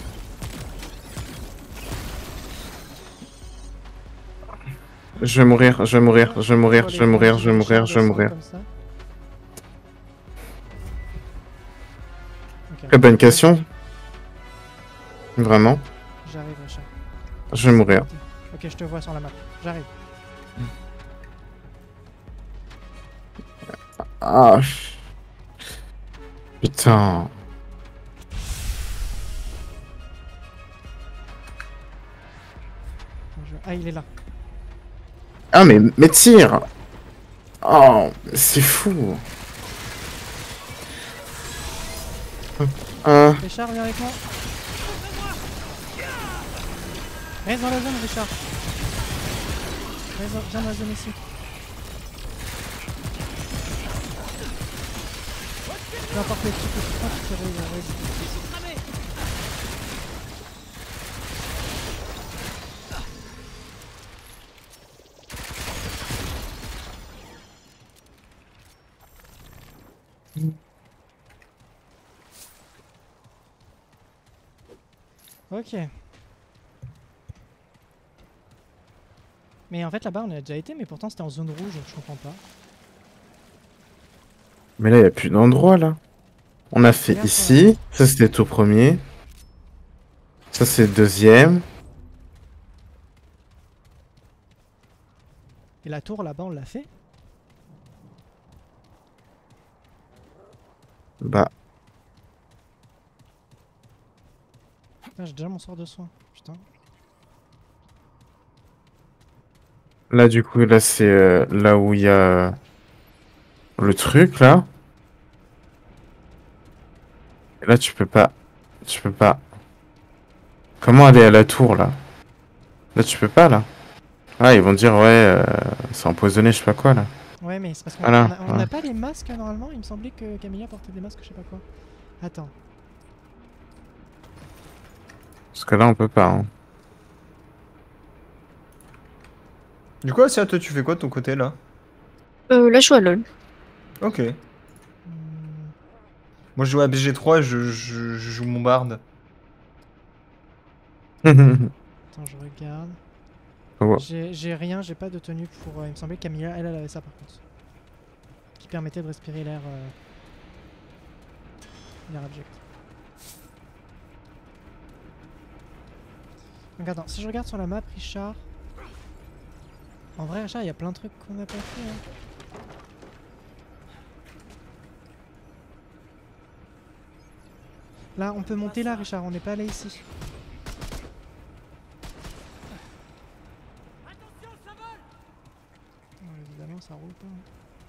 Je vais mourir, je vais mourir, je vais mourir, je vais mourir, je vais mourir, je vais mourir. Ok. Très bonne question. Vraiment. J'arrive, Richard. Je vais mourir. Ok, je te vois sur la map. J'arrive. Ah. Putain. Je- Ah, il est là. Ah mais, mais tire. Oh, c'est fou. Ah. Richard, viens avec moi. Reste dans la zone, Richard. Reste dans... Viens dans la zone ici. Peu importe les trucs, tu peux tirer, vas-y. Ok. Mais en fait là-bas on a déjà été, mais pourtant c'était en zone rouge, je comprends pas. Mais là, il n'y a plus d'endroit, là. On a fait Regarde, ici. Ça, c'était tout premier. Ça, c'est le deuxième. Et la tour là-bas on l'a fait. Bah, Putain, j'ai déjà mon sort de soin. Putain. là, du coup, là, c'est euh, là où il y a le truc, là. Et là, tu peux pas. Tu peux pas. Comment aller à la tour, là? Là, tu peux pas, là. Ah, ils vont dire, ouais, euh, c'est empoisonné, je sais pas quoi, là. Ouais, mais c'est parce qu'on Voilà, on a, on a ouais. pas les masques normalement. Il me semblait que Camilla portait des masques, je sais pas quoi. Attends. Parce que là, on peut pas, hein. Du coup, Asia, toi, tu fais quoi de ton côté là? Euh, là, je joue à LoL. Ok. Hmm, Moi, je joue à B G trois et je, je, je joue mon barde. Attends, je regarde. Ouais. J'ai j'ai rien, j'ai pas de tenue pour. euh, il me semblait que Camilla, elle, elle avait ça par contre. Qui permettait de respirer l'air. Euh, l'air abject. Donc attends, si je regarde sur la map, Richard. En vrai, Richard, il y a plein de trucs qu'on n'a pas fait. Hein. Là, on peut monter là, Richard, on n'est pas allé ici. Ouais, évidemment, ça roule pas. Hein.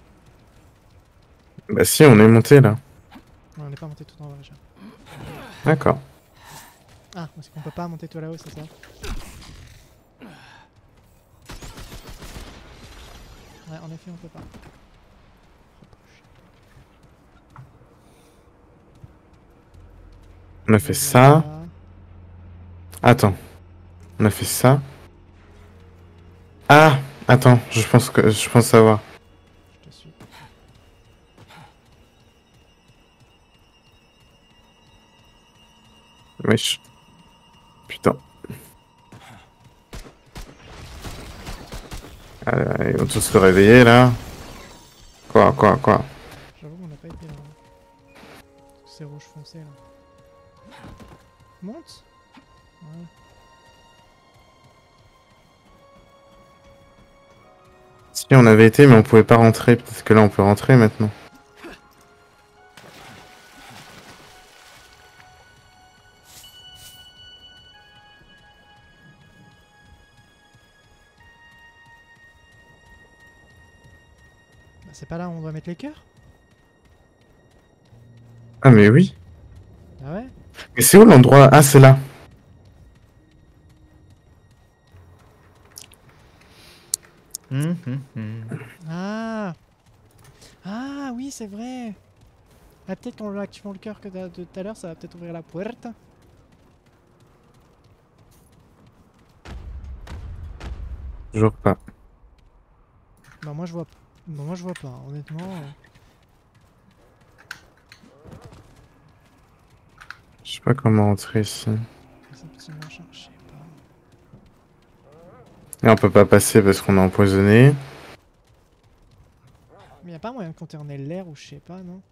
Bah, si, on est monté, là. Ouais, on n'est pas monté tout en haut, Richard. D'accord. Ah, parce qu'on peut pas monter tout là-haut, c'est ça? Ouais, en effet, on peut pas. On a fait ça. Attends. On a fait ça. Ah! Attends, je pense que je pense savoir. Je te suis. Wesh. Putain. Euh, ils vont tous se réveiller là. Quoi, quoi, quoi? J'avoue qu'on n'a pas été là. C'est rouge foncé là. Monte? Ouais. Si on avait été, mais on pouvait pas rentrer. Peut-être que là on peut rentrer maintenant. Bah, c'est pas là où on doit mettre les cœurs? Ah mais oui. Ah ouais? Mais c'est où l'endroit? Ah c'est là. Hum, hum, hum. Ah! Ah oui, c'est vrai! Ah, peut-être qu'en activant le cœur que t'as de tout à l'heure, ça va peut-être ouvrir la puerta. Toujours pas. Bah moi je vois, bah, moi je vois pas, hein, honnêtement. euh. Je sais pas comment rentrer ici. C'est un petit machin, je sais pas. Et on peut pas passer parce qu'on est empoisonné. Mais y a pas moyen de contourner l'air ou je sais pas, non?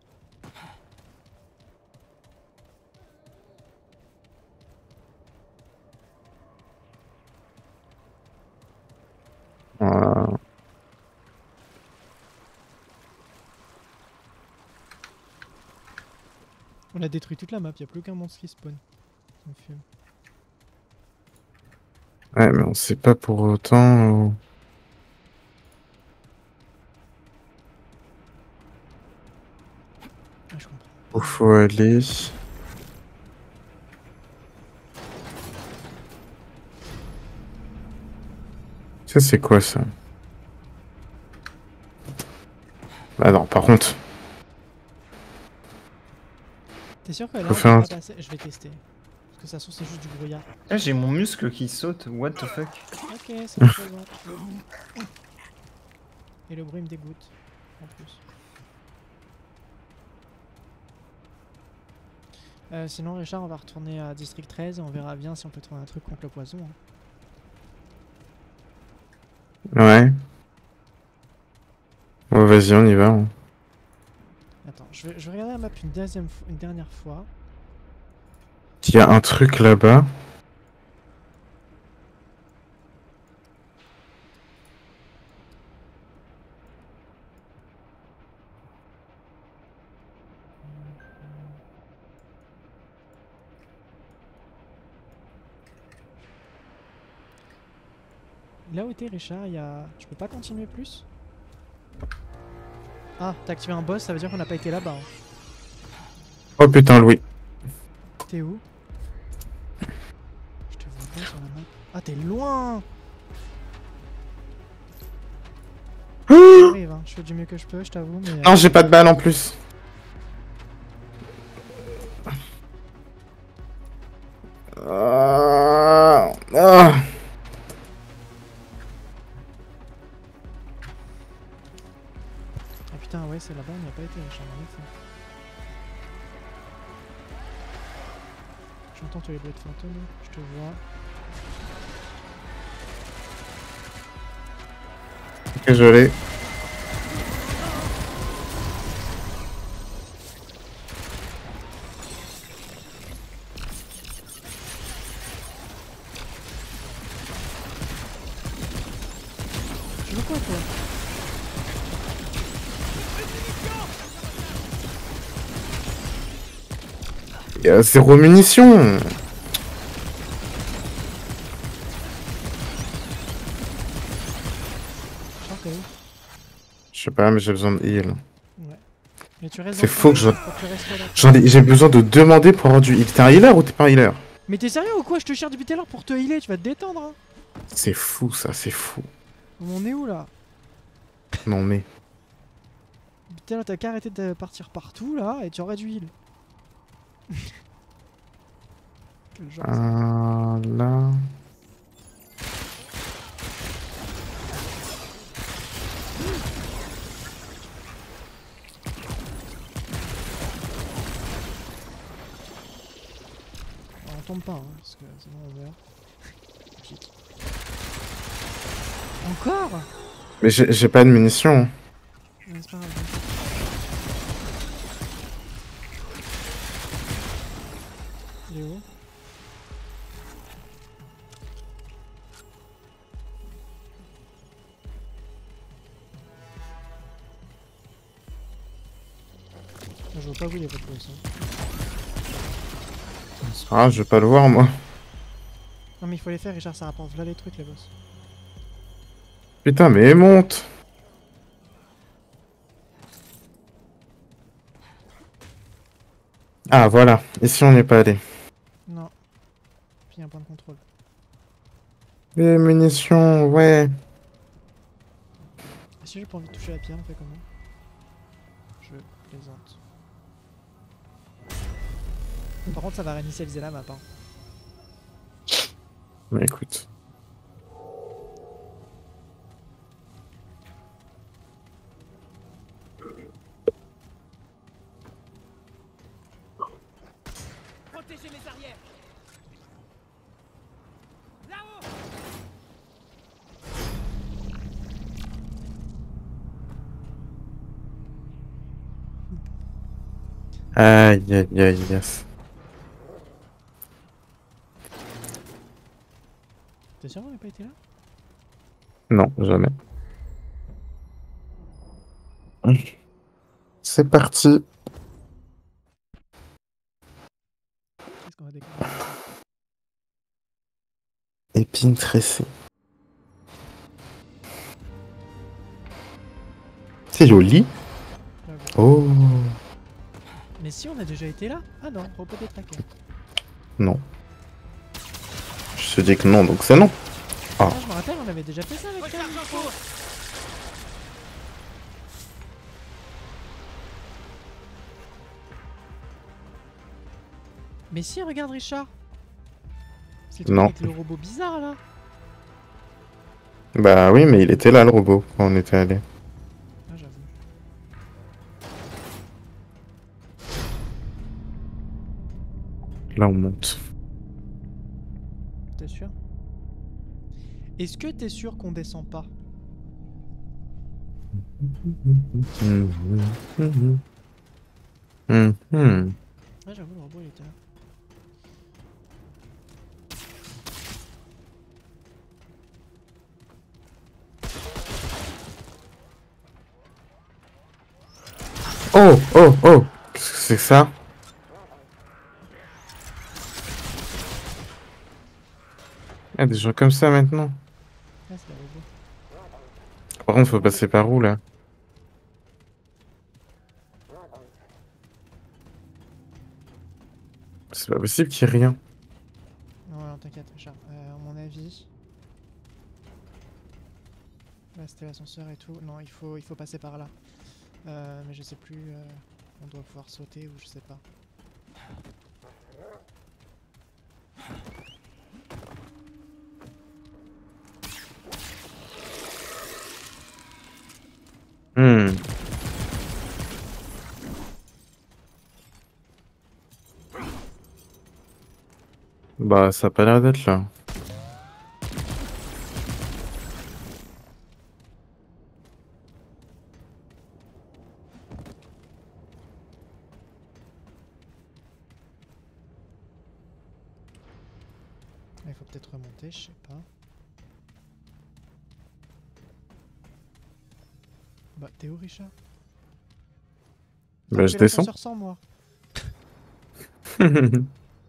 On a détruit toute la map, y a plus aucun monstre qui spawn. Ça me fume. Ouais, mais on sait pas pour autant. euh, Ah, je comprends. Où faut aller. Ça, c'est quoi ça? Ah non, par contre. T'es sûr que là Faut on faire va un- pas passer? Je vais tester. Parce que ça se trouve c'est juste du brouillard. Ah, j'ai mon muscle qui saute, what the fuck. Ok, c'est représente. Et le bruit me dégoûte. En plus. Euh, sinon Richard, on va retourner à District treize et on verra bien si on peut trouver un truc contre le poison. hein. Ouais. Bon, vas-y, on y va. hein. Attends, je vais, je vais regarder la map une, deuxième fo- une dernière fois. Il y a un truc là-bas. Là où t'es Richard, il y a... Je peux pas continuer plus? Ah, t'as activé un boss, ça veut dire qu'on n'a pas été là-bas. hein. Oh putain, Louis. T'es où? Je te vois pas sur la map. Ah, t'es loin! J'arrive, hein. Je fais du mieux que je peux, je t'avoue, mais... euh, Non, j'ai pas de balle en plus. Ah, ah. Ah putain, ouais, c'est là-bas, on n'y a pas été, Richard, en effet. J'entends tous les bruits de fantômes, je te vois. Ok, je l'ai. Tu veux quoi, toi? Il y a zéro munition. Richard, t'es où? Je sais pas, mais j'ai besoin de heal. Ouais. Mais tu restes C'est dans faux ton- que je- faut que tu restes là. J'en ai, j'ai besoin de demander pour avoir du heal. T'es un healer ou t'es pas un healer? Mais t'es sérieux ou quoi? Je te cherche depuis tout à l'heure pour te healer, tu vas te détendre, hein? C'est fou ça, c'est fou. On est où, là? Non mais. Depuis tout à l'heure, t'as qu'à arrêter de partir partout, là, et tu aurais du heal. Quel genre, ça. Ah, là. Alors, on tombe pas, hein, parce que sinon on meurt. Pique. Encore? Mais j'ai j'ai pas de munitions. Mais c'est pas grave. Il est où? Je vois pas où il est votre boss. Hein. Ah, je vais pas le voir moi. Non mais il faut les faire, Richard, ça rapporte là les trucs, les boss. Putain, mais monte. Ah voilà, ici on n'est pas allé. Non. Puis il y a un point de contrôle. Les munitions, ouais. Et si j'ai pas envie de toucher la pierre, on fait comment? Je plaisante. Par contre, ça va réinitialiser la map. Hein. Mais écoute. Protégez les arrières. Là-haut. Aïe aïe aïe yes. T'es sûr qu'on n'a pas été là? Non, jamais. C'est parti. j'aimerais découvrir. Épine tressée. C'est joli. J'avoue. Oh. Mais si, on a déjà été là? Ah non, repos des trackers. Non. Je te dis que non, donc c'est non. Ah, je me rappelle, on avait déjà fait ça avec toi. Mais si, regarde Richard. C'est le truc Non. avec le robot bizarre là. Bah oui, mais il était là le robot quand on était allé. Ah, j'avoue. Là on monte. T'es sûr? Est-ce que t'es sûr qu'on descend pas? Mhm. Mhm. Mhm. Ah, j'avoue, le robot il était là. Oh, oh, oh. Qu'est-ce que c'est que ça? Il y a des gens comme ça maintenant. Ah, c'est le robot. Par contre, faut passer par où là? C'est pas possible qu'il y ait rien. Non, non, t'inquiète, Richard. Euh, à mon avis. Là, c'était l'ascenseur et tout. Non, il faut, il faut passer par là. Euh, mais je sais plus. Euh, on doit pouvoir sauter ou je sais pas. Hmm. Bah, ça a pas l'air d'être là. Il faut peut-être remonter, je sais pas. Bah, t'es où, Richard? Bah, je Fais descends. l'ascenseur sans moi. Hmm.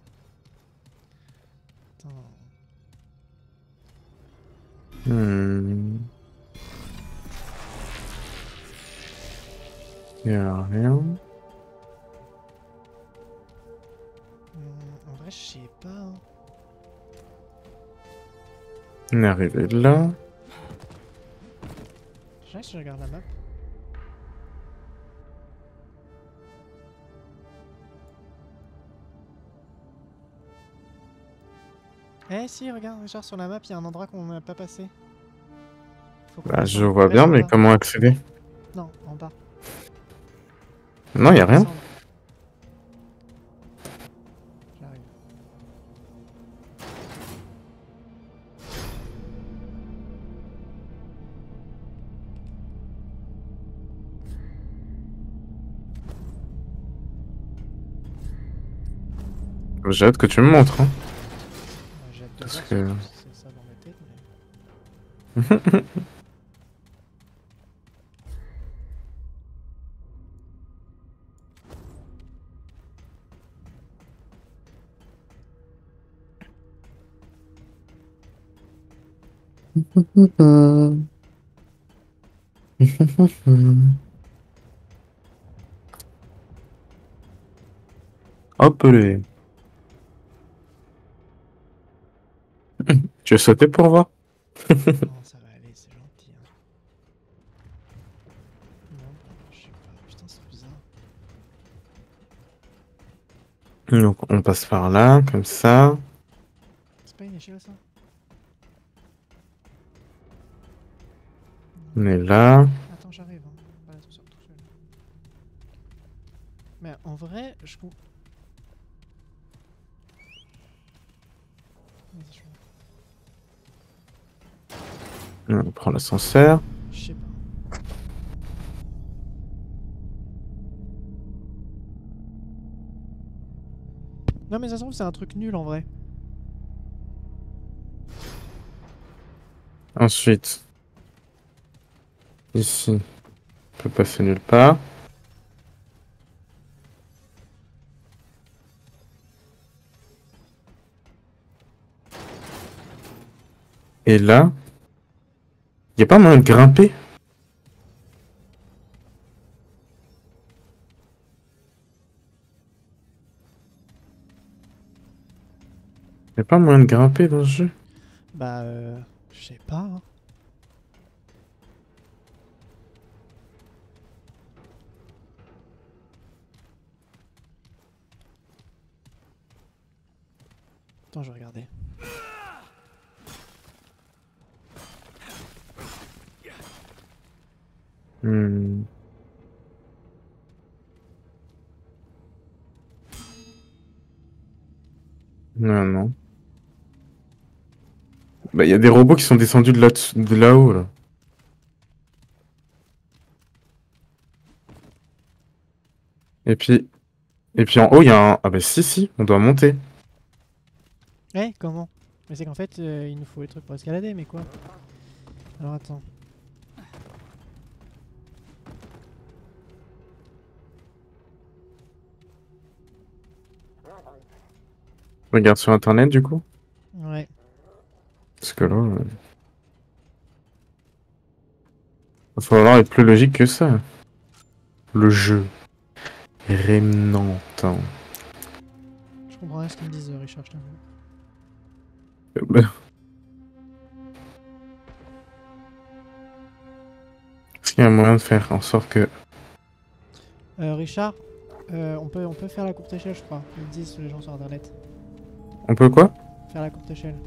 Putain. Y a rien. Hmm, en vrai, je sais pas. Hein. On est arrivé là. Je sais que je regarde la map. Eh si, regarde, Richard, sur la map, il y a un endroit qu'on n'a pas passé. Faut qu'on Bah, je descende. vois Reste bien, en mais bas. comment accéder? Non, en bas. Non, y a rien. Descendre. J'arrive. J'ai hâte que tu me montres. Hein. Ouais, j'ai hâte de Parce voir que- surtout si c'est ça dans ma tête, mais... Hop les. Tu veux sauter pour voir? Non, ça va aller, c'est gentil. Hein. Non, je sais pas. Putain, c'est bizarre. Donc on passe par là, comme ça. C'est pas une échelle, ça? On est là. Attends, j'arrive. Hein. Pas l'ascenseur tout seul. Mais en vrai, je trouve... Vas-y, je... On prend l'ascenseur. je sais pas. Non mais ça se trouve c'est un truc nul en vrai. Ensuite. Ici. On peut passer nulle part. Et là, y a pas moyen de grimper? Y a pas moyen de grimper dans ce jeu? Bah, euh, je sais pas. Hein. Attends, je vais regarder. Hmm. Non, non. Bah, y a des robots qui sont descendus de là de là-haut, là. Et puis, et puis en haut, il y a un... Ah bah si, si, on doit monter. Eh, comment? Mais c'est qu'en fait, euh, il nous faut les trucs pour escalader, mais quoi? Alors attends. Regarde sur internet, du coup. Ouais. Parce que là... Euh... Il faut vraiment être plus logique que ça. Le jeu. Remnant. Je comprends rien ce qu'ils me disent, euh, Richard, je t'avoue. Euh, bah. Est-ce qu'il y a un moyen de faire en sorte que... Euh, Richard, euh, on, peut, on peut faire la courte échelle, je crois. Ils me disent les gens sur internet. On peut quoi? Faire la courte échelle.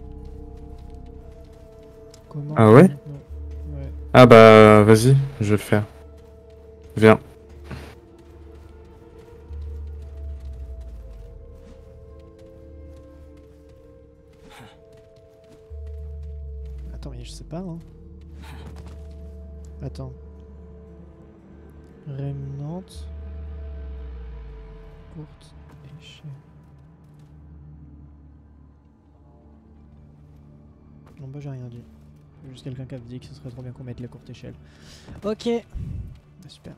Comment? Ah ouais? Non. Ouais. Ah bah vas-y, je vais le faire. Viens. Attends, mais je sais pas, hein. Attends. Remnant. Courte échelle. Non, bah j'ai rien dit. Juste quelqu'un qui a dit que ce serait trop bien qu'on mette la courte échelle. Ok. Bah, super.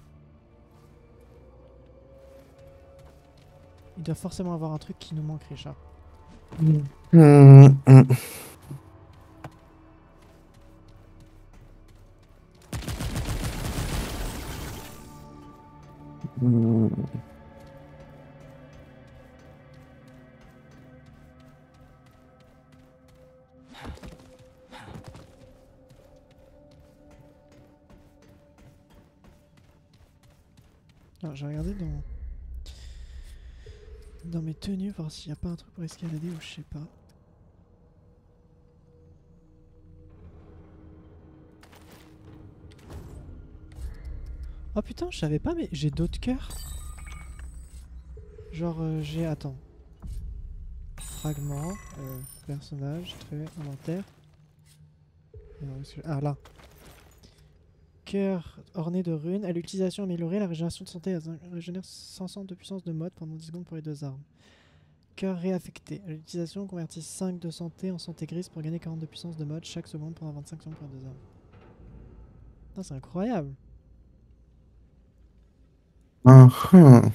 Il doit forcément avoir un truc qui nous manque, Richard. Mmh, mmh. Mmh. Alors, j'ai regardé dans... dans mes tenues, voir s'il n'y a pas un truc pour escalader ou je sais pas. Oh putain, je savais pas, mais j'ai d'autres cœurs. Genre, euh, j'ai... Attends. Fragment, euh, personnage, trait, inventaire. Alors, est-ce que- Ah, là. Cœur orné de runes. À l'utilisation améliorée, la régénération de santé régénère cinq cents de puissance de mode pendant dix secondes pour les deux armes. Cœur réaffecté. À l'utilisation, on convertit cinq de santé en santé grise pour gagner quarante de puissance de mode chaque seconde pendant vingt-cinq secondes pour les deux armes. Putain, c'est incroyable. Ah, ah.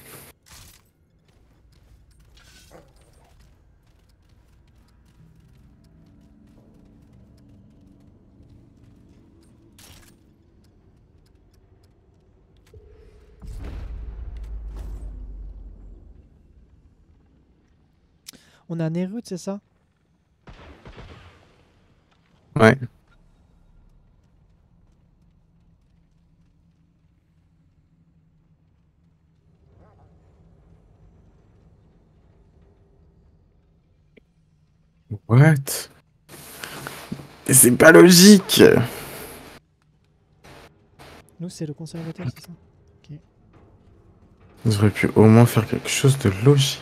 On a Nerud, c'est ça? Ouais. What? Et c'est pas logique. Nous, c'est le conservateur, c'est ça? Ok. Ils auraient pu au moins faire quelque chose de logique.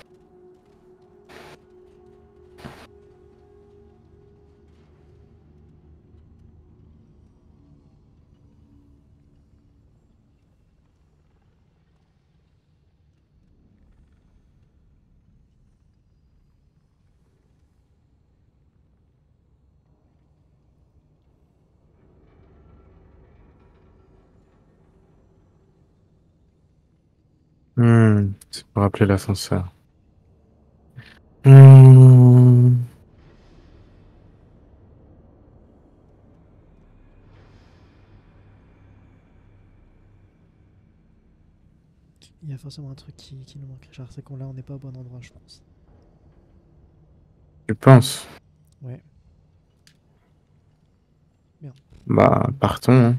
Hmm, c'est pour appeler l'ascenseur. Hmm. Il y a forcément un truc qui, qui nous manque, Richard. C'est qu'on là, on n'est pas au bon endroit, je pense. Tu penses? Ouais. Bah, partons. Hein.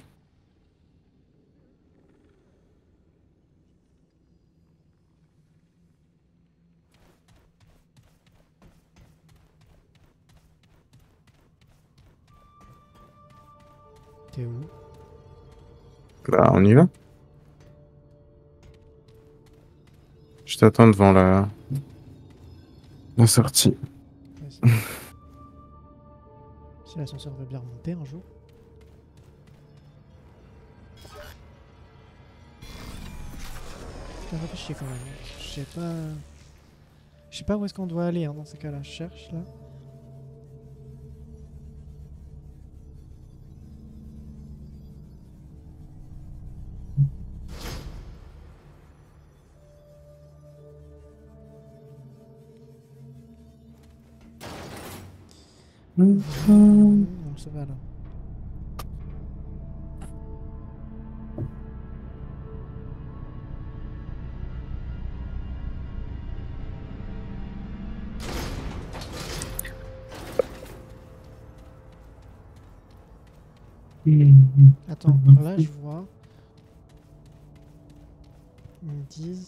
T'es où? Bah, on y va. Je t'attends devant la... la sortie. Vas-y. Si l'ascenseur veut bien remonter un jour. Putain, réfléchis quand même. Je sais pas... Je sais pas où est-ce qu'on doit aller hein, dans ces cas-là. Je cherche là. Mmh, ça va là. Attends, là je vois. Ils me disent.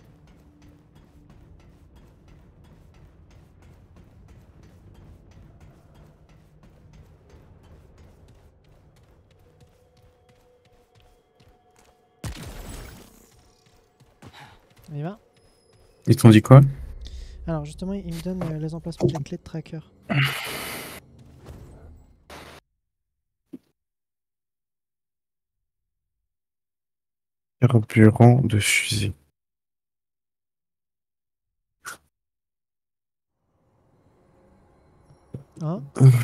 On y va? Ils t'ont dit quoi? Alors justement, il me donne euh, les emplacements des clés de tracker. Carburant de fusil. Hein?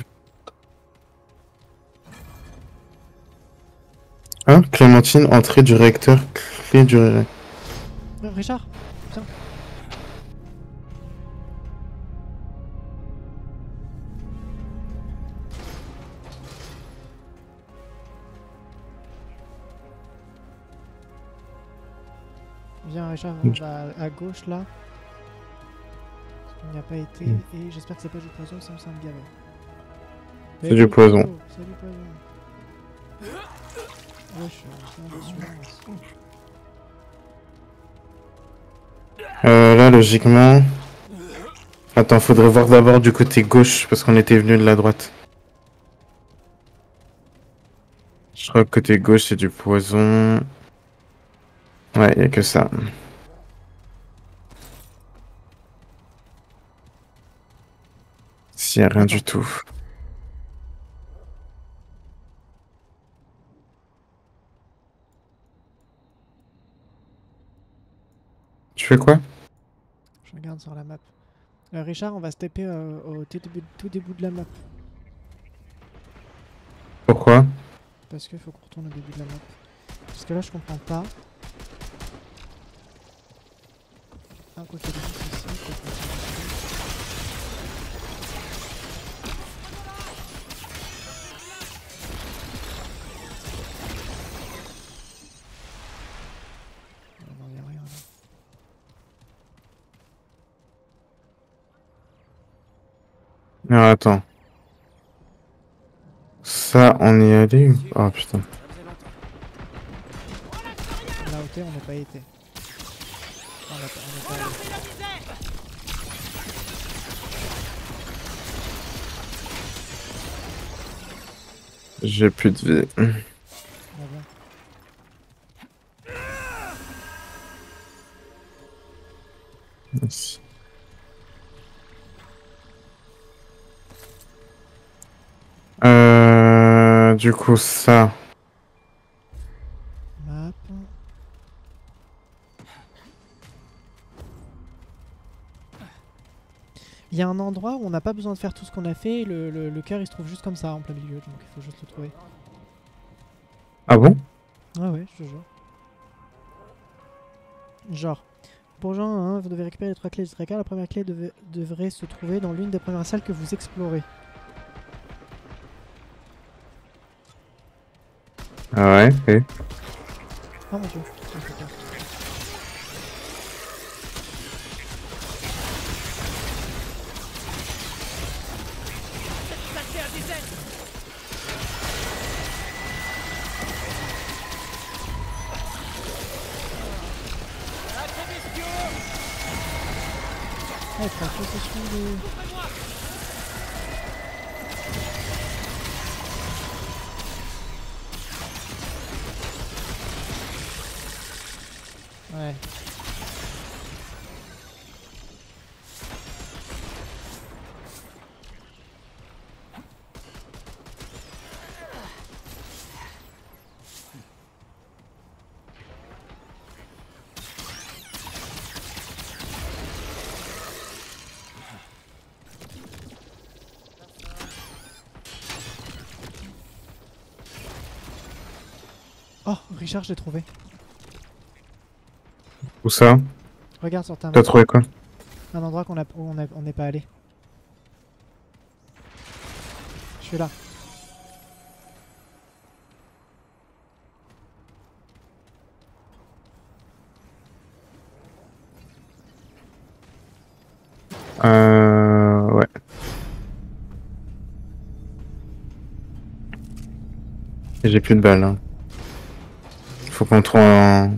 Hein? Clémentine, entrée du réacteur, clé du... Euh, Richard? Tiens. Viens Richard, on va à gauche là. Il n'y a pas été Mm. et j'espère que c'est pas du poison, sinon ça me gaver. C'est du poison. C'est du poison. Wesh, c'est un assurance. Euh, là, logiquement... Attends, faudrait voir d'abord du côté gauche, parce qu'on était venu de la droite. Je crois que côté gauche, c'est du poison. Ouais, y a que ça. S'il y a rien du tout. Tu fais quoi? Je regarde sur la map. Euh, Richard, on va se taper euh, au tout début, tout début de la map. Pourquoi? Parce qu'il faut qu'on retourne au début de la map. Parce que là, je comprends pas. Ah, quoi qu'il y ait des trucs ici, quoi qu'il y ait des trucs ici. Ah non, y a rien là. Alors, attends. Ça, on y est allé ou... Oh putain. Là où t'es, on n'a pas été. On n'a pas, on n'est pas allé. J'ai plus de vie. Ah bon. Merci. Euh... Du coup, ça... Map. Il y a un endroit où on n'a pas besoin de faire tout ce qu'on a fait, le, le, le cœur il se trouve juste comme ça en plein milieu, donc il faut juste le trouver. Ah bon? Ah ouais, je te jure. Genre, pour Jean un, vous devez récupérer les trois clés du tracker. La première clé devait- devrait se trouver dans l'une des premières salles que vous explorez. Ah ouais, et... Ah mon dieu. Ah, putain. Ouais, t'as fait possession de... Ouais. Oh, Richard, je l'ai trouvé. Où ça? Regarde sur ta main. T'as trouvé quoi? Un endroit qu'on a, où on a- on n'est pas allé. Je suis là. Euh... Ouais. Et j'ai plus de balles. Hein. Faut qu'on trouve un...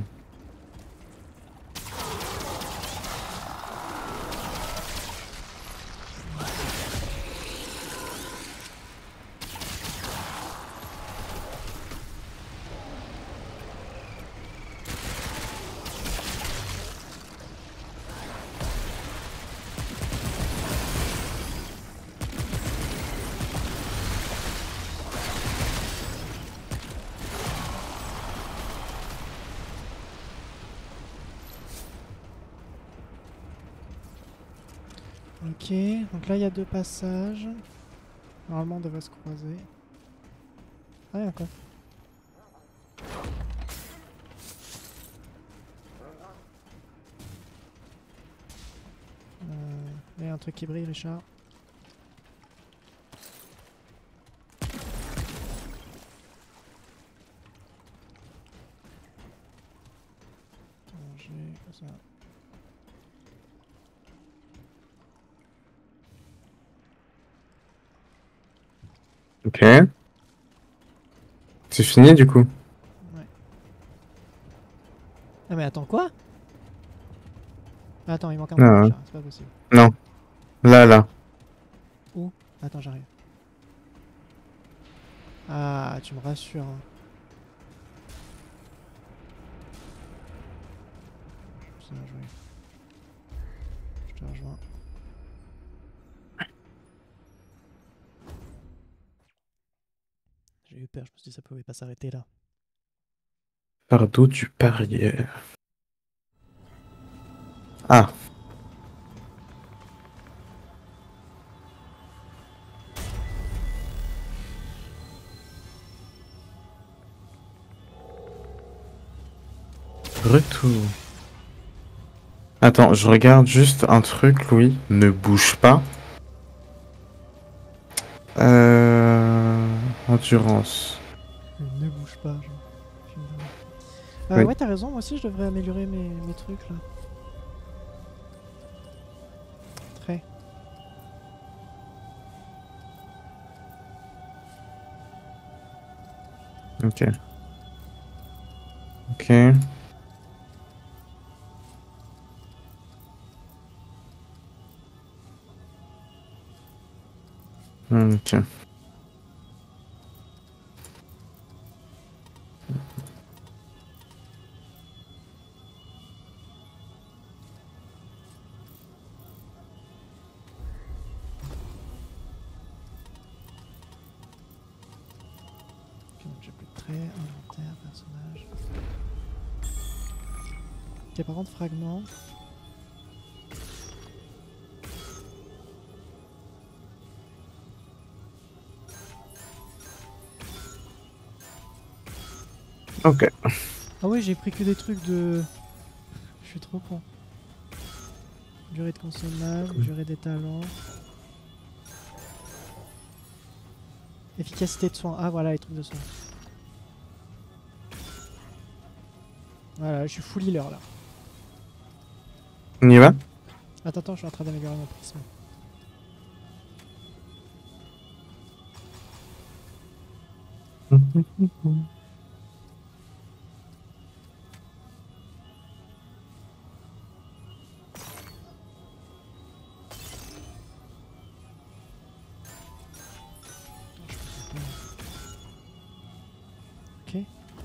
Ok, donc là il y a deux passages. Normalement on devrait se croiser. Ah, il y a encore. Euh, il y a un truc qui brille, Richard. Danger, comme ça. Ok. C'est fini du coup? Ouais. Ah mais attends, quoi? Attends, il manque un Ah, peu, ouais. Richard, c'est pas possible. Non. Là, là. Où? Attends, j'arrive. Ah, tu me rassures. Hein. Bien joué. Je te rejoins. J'ai eu peur, je me suis dit ça pouvait pas s'arrêter là. Fardeau du Barrière. Ah. Retour. Attends, je regarde juste un truc, Louis. Ne bouge pas. Euh... Endurance. Ne bouge pas, genre. Euh, Oui. Ouais, t'as raison, moi aussi je devrais améliorer mes, mes trucs là. Très. Ok. Ok. Ok. Ok, donc j'ai plus de traits, inventaire, personnage. Ok, par contre, fragment. Ok. Ah ouais, j'ai pris que des trucs de. Je suis trop con. Durée de consommable, durée des talents. Efficacité de soins. Ah voilà les trucs de soins. Voilà, je suis full healer là. On y va? Attends, attends, je suis en train d'améliorer mon prisme. Ok.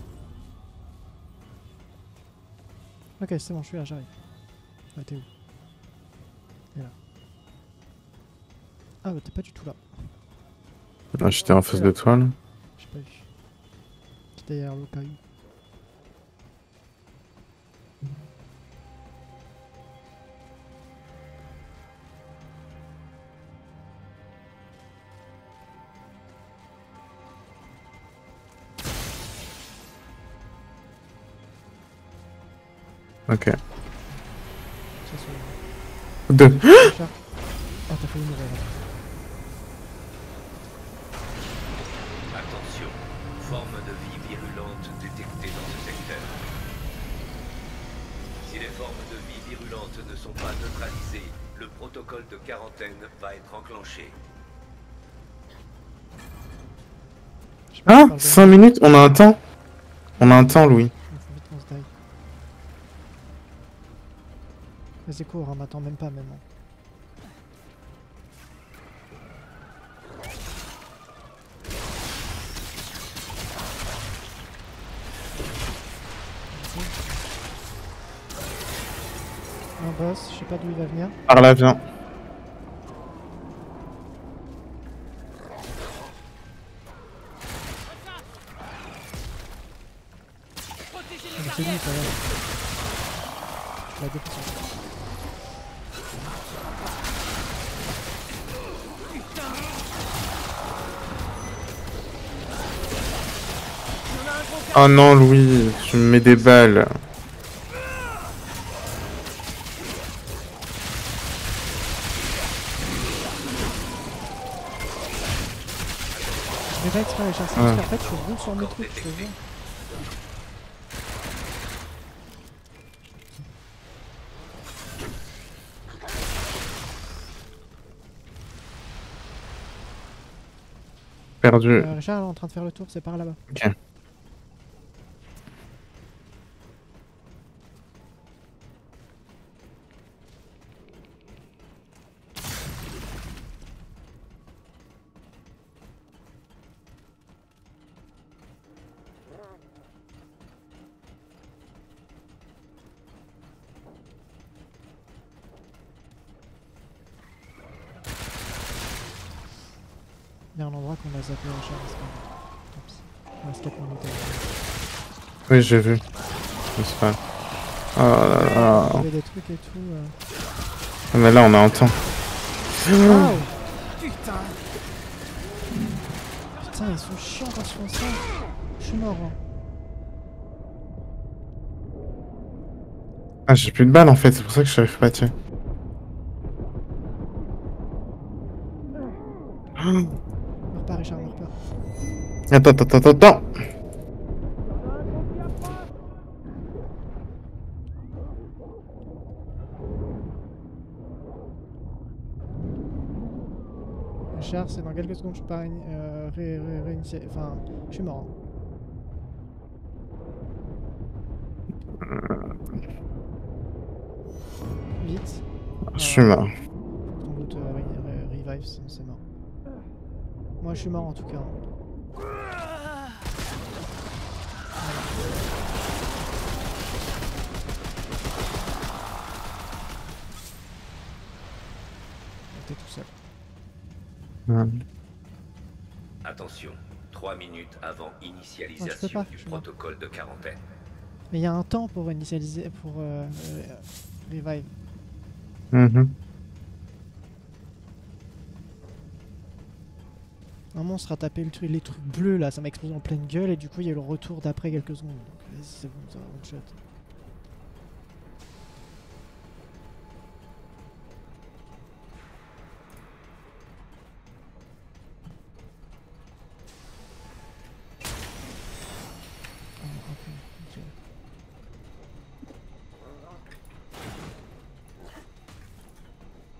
Ok, c'est bon, je suis là, j'arrive. Ah, t'es où? T'es là. Ah, bah t'es pas du tout là. Ah, j'étais en face de toi là. J'ai pas vu. J'étais derrière le caillou. Ok. Ça se... Deux. Richard. Ah, t'as failli mourir. Attention, forme de vie virulente détectée dans ce secteur. Si les formes de vie virulentes ne sont pas neutralisées, le protocole de quarantaine va être enclenché. Je sais pas Ah, si je parle de- cinq minutes, on a un temps. On a un temps, Louis. Il faut vite qu'on se taille. Vas-y, cours, on m'attend même pas maintenant. Un boss, je sais pas d'où il va venir. Par là, viens. Ah, mais c'est lui, ça va. Je la défonce. Oh non, Louis, je me mets des balles. Mais pas exprès, Richard, c'est Ah. parce qu'en fait, je roule sur mes trucs, je te jure. Perdu. Euh, Richard elle est en train de faire le tour, c'est par là-bas. Ok. Il y a un endroit qu'on a zappé, Richard, c'est pas grave. Tant pis. Il reste quatre minutes. à- Oui, j'ai vu. C'est pas... Oh là là. Il y avait des trucs et tout. Euh... Ah, mais là, on a un temps. Waouh! Putain. Putain, ils sont chiants quand ils font ça. Je suis mort. Hein. Ah, j'ai plus de balles en fait, c'est pour ça que je n'arrive pas à tirer. Meurs pas, Richard, meurs pas. Attends, attends, attends, attends. Richard, c'est dans quelques secondes, je peux pas réini- euh, ré, ré, réinitier. Enfin, je suis mort. Hein. Vite. Je suis mort. Faut que ton loot euh, re- re- revive, sinon c'est mort. Moi, je suis mort en tout cas. Hein. T'es tout seul. Ouais. Attention, trois minutes avant Non, je initialisation peux pas, du je suis mort. protocole de quarantaine. Mais il y a un temps pour initialiser, pour euh, euh, revive. Mhm. Un monstre a tapé le truc, les trucs bleus là, ça m'a explosé en pleine gueule et du coup il y a eu le retour d'après quelques secondes. Donc vas-y, c'est bon, ça va, one shot. Ah, ok, ok.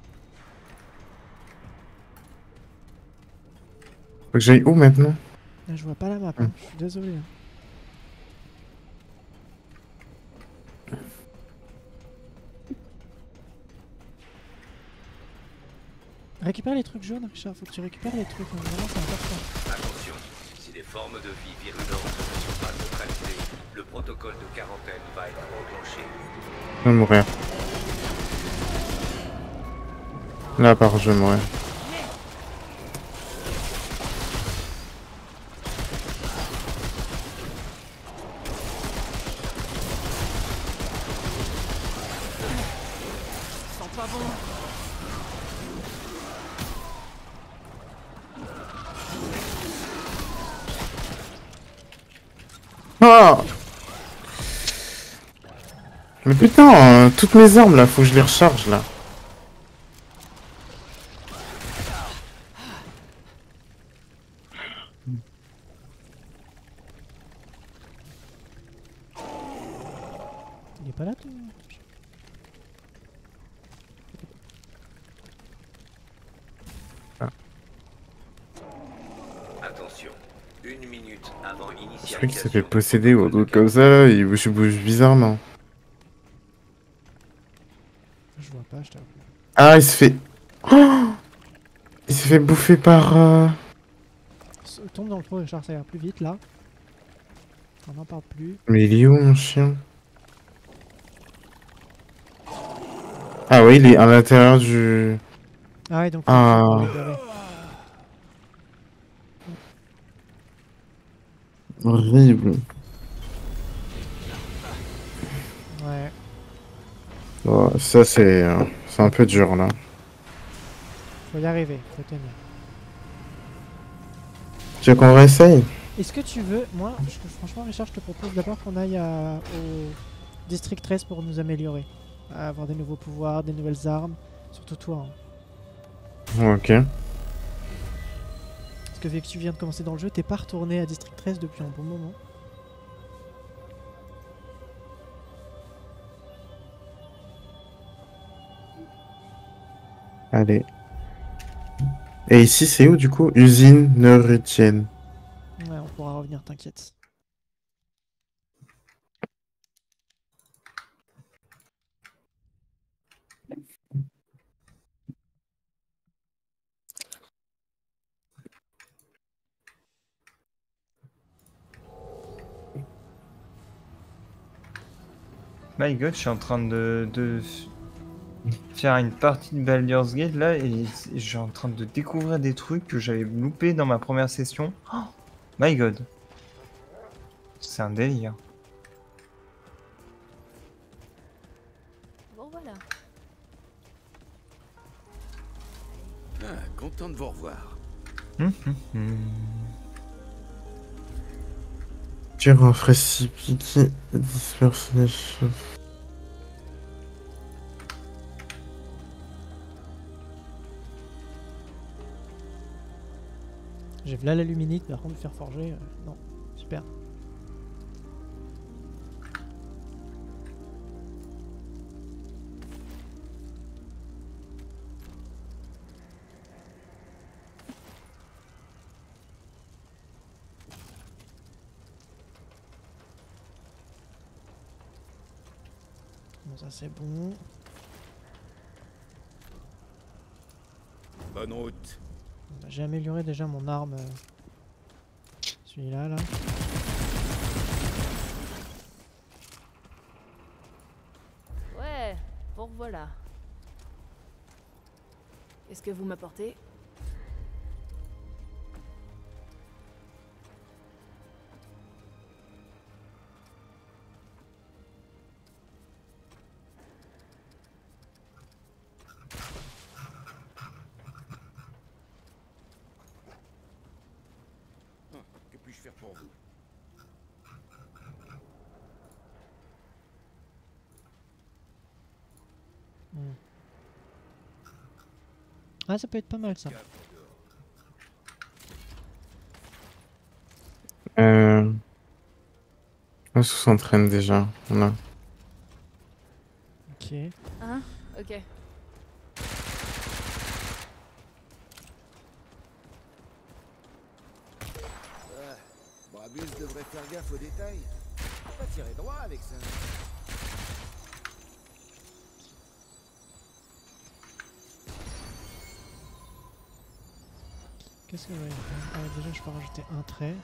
Faut que j'aille où maintenant? Euh, Ah, je vois pas la map, hein. Je suis désolé. hein. Récupère les trucs jaunes, Richard. Faut que tu récupères les trucs. hein. Vraiment, c'est important. Attention, si les formes de vie virulentes ne sont pas neutralisées, le protocole de quarantaine va être enclenché. Je vais mourir. Là, par je vais mourir. Sent pas bon. Ah mais putain, euh, toutes mes armes là, faut que je les recharge là. Il est pas là, toi? Attention, une minute avant Je initialisation. crois qu'il s'est fait posséder ou un truc comme ça, il bouge, bouge bizarrement. Je vois pas, je t'avoue. Ah, il se fait... Oh il s'est fait bouffer par... Euh... S- Tombe dans le trou, Richard, ça ira plus vite là. On n'en parle plus. Mais il est où mon chien? Ah oui, il est à l'intérieur du... Ah ouais, donc. Ah. faut le libérer. Horrible. Ouais. Oh, ça c'est... euh, c'est un peu dur là. Faut y arriver, faut tenir. Tu veux qu'on réessaye? Est-ce que tu veux, moi, je- franchement, Richard, je te propose d'abord qu'on aille à- au District treize pour nous améliorer. À avoir des nouveaux pouvoirs, des nouvelles armes. Surtout toi. hein. Ok. Parce que vu que tu viens de commencer dans le jeu, t'es pas retourné à District treize depuis un bon moment. Allez. Et ici c'est où du coup? Usine Neurutienne. Ouais, on pourra revenir, t'inquiète. My god, je suis en train de, de f- faire une partie de Baldur's Gate là et je suis en train de découvrir des trucs que j'avais loupés dans ma première session. Oh my god. C'est un délire. Bon voilà. Ah, content de vous revoir. Hum, hum, hum. Tire un précipité, disperse les choses. J'ai là la luminite, par contre, faire forger. euh, non, super. Bon, ça c'est bon. Bonne route. Bah, j'ai amélioré déjà mon arme. euh, Celui-là, là. Ouais, bon voilà. Qu'est-ce que vous m'apportez? Ah, que puis-je faire pour vous? Hmm. Ah, ça peut être pas mal ça. Euh... On s'entraîne déjà. On a... Ok. Hein? Ok. Abus devrait faire gaffe aux détails. Pas tirer droit avec ça. Qu'est-ce que je vais faire? Ah, déjà, je peux rajouter un trait.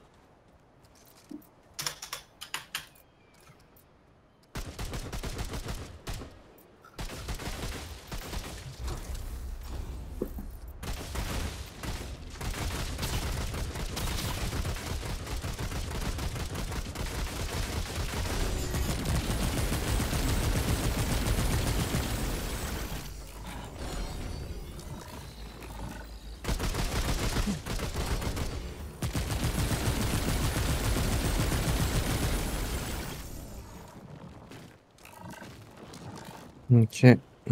Ok.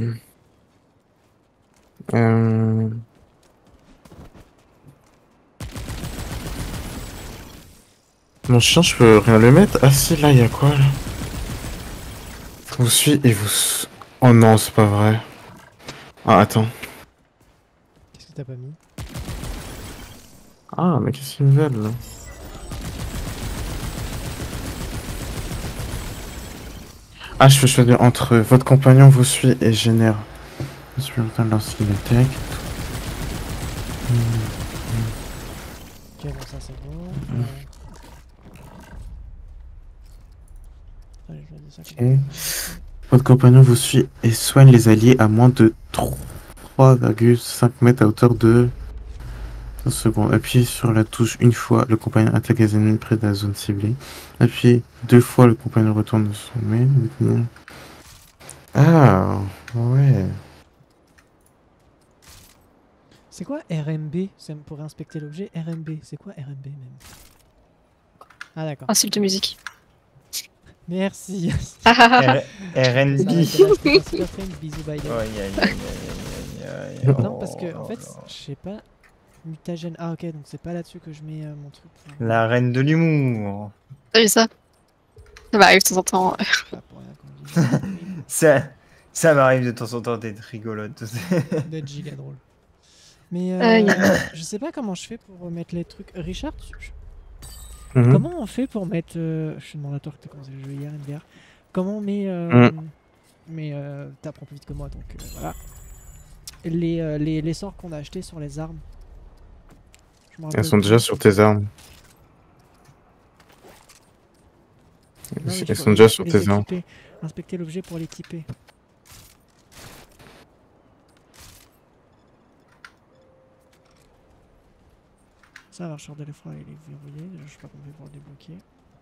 Euh... Mon chien, je peux rien le mettre? Ah si, là, il y a quoi, là? Vous suit et vous... s- Oh non, c'est pas vrai. Ah, attends. Qu'est-ce que t'as pas mis? Ah, mais qu'est-ce qu'ils me veulent, là? Ah, je peux choisir entre votre compagnon vous suit et génère. Je suis en train de lancer le tech. Ok, bon, ça c'est bon. Euh... Allez, je vais dire ça comme Ok. ça. Votre compagnon vous suit et soigne les alliés à moins de trois virgule cinq mètres à hauteur de trente secondes. Appuyez sur la touche une fois, le compagnon attaque les ennemis près de la zone ciblée. Appuyez deux fois, le compagnon retourne de son main. Ah, ouais. C'est quoi R M B? C'est pour inspecter l'objet. R M B, c'est quoi R M B même? Ah d'accord. Principe de musique. Merci. Ah ah ah. R- RNB. Ça va, c'est là, c'était un super frame. Bisous, bye. Aïe, aïe, aïe, aïe, aïe, aïe, Non, oh parce que en là fait, là. je sais pas. Mutagène. Ah ok, donc c'est pas là-dessus que je mets euh, mon truc. pour- La reine de l'humour. T'as vu ça? Ça m'arrive de temps en temps. Pas pour rien qu'on dit. Ça, ça m'arrive de temps en temps d'être rigolote. D'être giga drôle. Mais Aïe. euh, je sais pas comment je fais pour mettre les trucs. Richard, tu- je- Mhm. comment on fait pour mettre. euh, Je te demande à toi que t'as commencé le jeu hier, N V R. Comment on met. Euh... Mm. Mais euh, t'apprends plus vite que moi, donc euh, voilà. Les, euh, les, les sorts qu'on a achetés sur les armes. Je me Elles rappelle sont plus. déjà sur tes armes. Non, mais il Elles faut sont déjà les- sur les tes armes. équiper. Inspecter l'objet pour l'équiper. Ça, l'archeur de l'effroi, il est verrouillé. Déjà, je sais pas comment on fait pour le débloquer.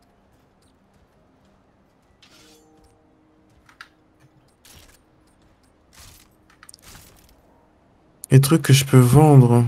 Les trucs que je peux vendre.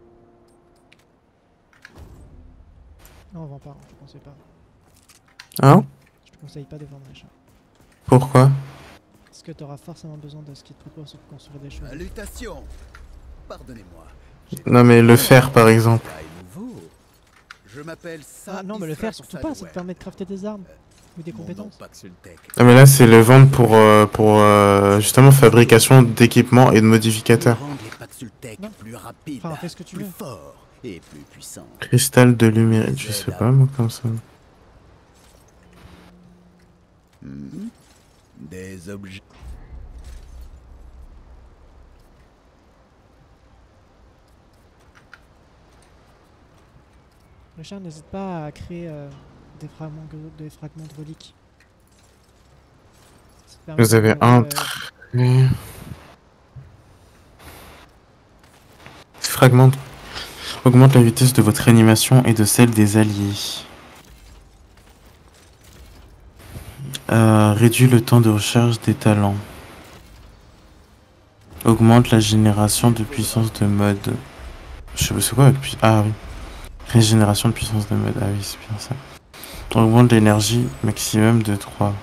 Non, on vend pas, je te conseille pas. Hein? Je te conseille pas de vendre les chats. Pourquoi? Parce que t'auras forcément besoin de ce qui te propose pour construire des choses. Salutations. Pardonnez-moi. Non, mais le fer, par exemple. Détail nouveau. Je m'appelle Ah non, mais le faire surtout pas, ça te permet de crafter des armes ou des compétences. Ah, mais là, c'est le vendre pour, euh, pour euh, justement fabrication d'équipements et de modificateurs. Rendre les Paxultech Non. plus rapides, Enfin, fais ce que tu plus veux. forts et plus puissants. Cristal de lumière, je sais pas, moi, comme ça. Hmm. Des objets. Richard, n'hésite pas à créer euh, des, fragments, de- des fragments de reliques. Ça te permet Vous avez de- un de- trait. Fragment augmente la vitesse de votre animation et de celle des alliés. Euh, réduit le temps de recharge des talents. Augmente la génération de puissance de mode. Je sais pas c'est quoi avec puis ah oui. Régénération de puissance de mode. Ah oui, c'est bien ça. Augmente l'énergie maximum de trois.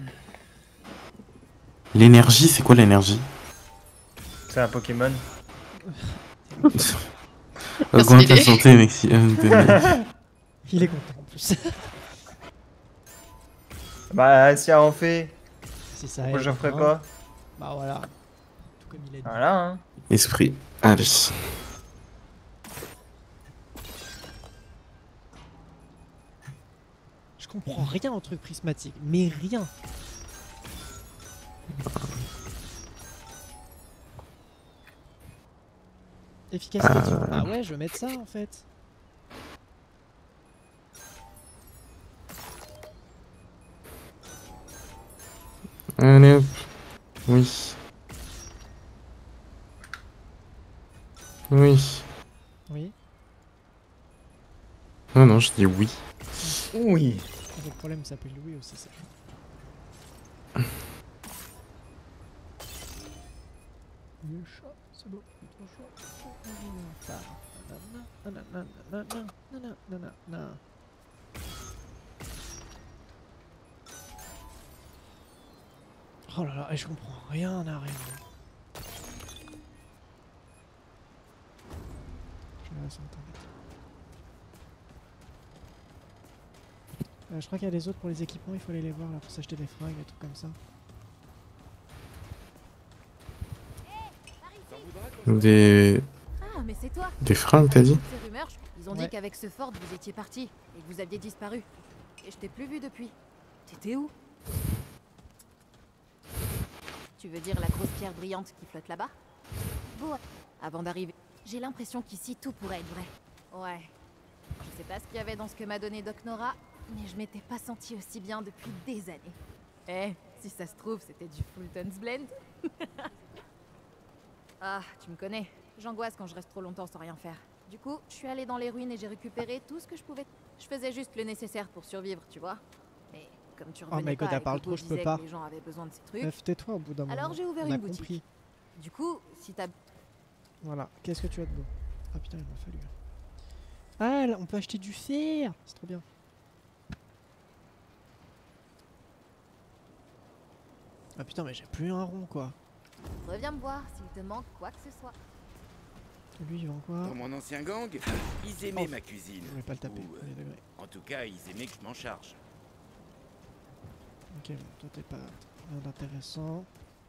L'énergie, c'est quoi l'énergie? C'est un Pokémon. Augmente la idée. santé maximum de mode. Il est content en plus. Bah, si elle en fait, Si ça pourquoi aide, j'en ferais hein. pas? Bah voilà. Tout comme il a dit. Voilà, hein. Esprit. Allez. Je comprends rien au truc prismatique, mais rien. Efficacité du... Euh. Ah ouais, je vais mettre ça en fait. Allez hop. Oui. Oui. Oui. Non, non, je dis oui. Oui. Le problème s'appelle Louis aussi, ça. Le chat, c'est beau, ton chat. Nanana, nanana, nanana, nanana. Oh là là, et je comprends rien à rien. Je vais sur internet. Euh, je crois qu'il y a des autres pour les équipements, il faut aller les voir là pour s'acheter des fringues et tout comme ça. Des... Ah, mais c'est toi. Des fringues, t'as dit? Ces rumeurs, ils ont Ouais. dit qu'avec ce Ford, vous étiez parti et que vous aviez disparu. Et je t'ai plus vu depuis. T'étais où? Tu veux dire la grosse pierre brillante qui flotte là-bas? Bon, avant d'arriver, j'ai l'impression qu'ici tout pourrait être vrai. Ouais. Je sais pas ce qu'il y avait dans ce que m'a donné Doc Nora, mais je m'étais pas sentie aussi bien depuis des années. Eh, si ça se trouve, c'était du Fulton's Blend. Ah, tu me connais. J'angoisse quand je reste trop longtemps sans rien faire. Du coup, je suis allée dans les ruines et j'ai récupéré tout ce que je pouvais. Je faisais juste le nécessaire pour survivre, tu vois. Mais comme tu Oh revenais my god, pas elle et parle que trop, Hugo je peux disait pas. que les gens avaient besoin de ces trucs, Bref, tais-toi au bout d'un moment. alors j'ai ouvert On a une boutique. compris. Du coup, si t'as... Voilà, qu'est-ce que tu as de beau? Ah putain, il m'a fallu. Ah, là, on peut acheter du fer. C'est trop bien. Ah putain, mais j'ai plus un rond quoi. Reviens me voir s'il te manque quoi que ce soit. Lui, il vend quoi? Dans mon ancien gang, ils aimaient ma cuisine. Je vais pas le taper, Ou, euh, premier degré. en tout cas, ils aimaient que je m'en charge. Ok, bon, toi t'es pas rien d'intéressant.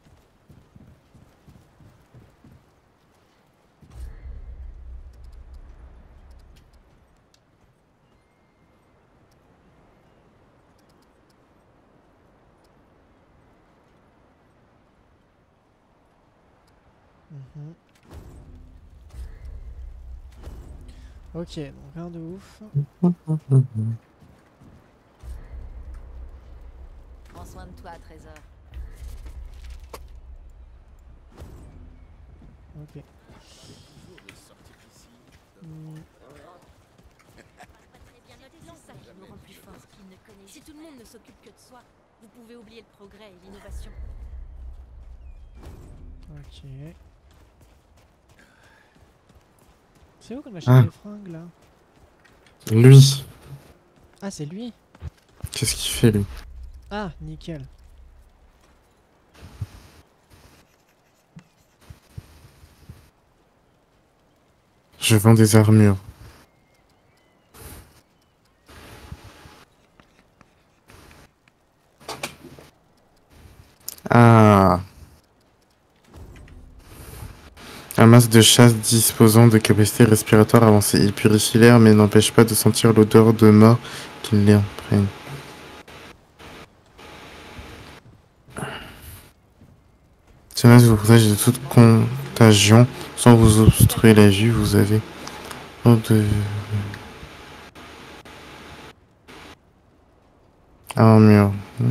Mhm. Ok, donc rien de ouf. Prends soin de toi, Trésor. Ok. Hmm. C'est ça qui nous rend plus forts. Si tout le monde ne s'occupe que de soi, vous pouvez oublier le progrès et l'innovation. Ok. C'est où qu'on achète Ah. les fringues là? Lui. Ah, c'est lui? Qu'est-ce qu'il fait, lui? Ah, nickel. Je vends des armures. Ah. Un masque de chasse disposant de capacités respiratoires avancées. Il purifie l'air mais n'empêche pas de sentir l'odeur de mort qui l'imprègne. Ce masque vous protège de toute contagion sans vous obstruer la vue. Vous avez de... armure.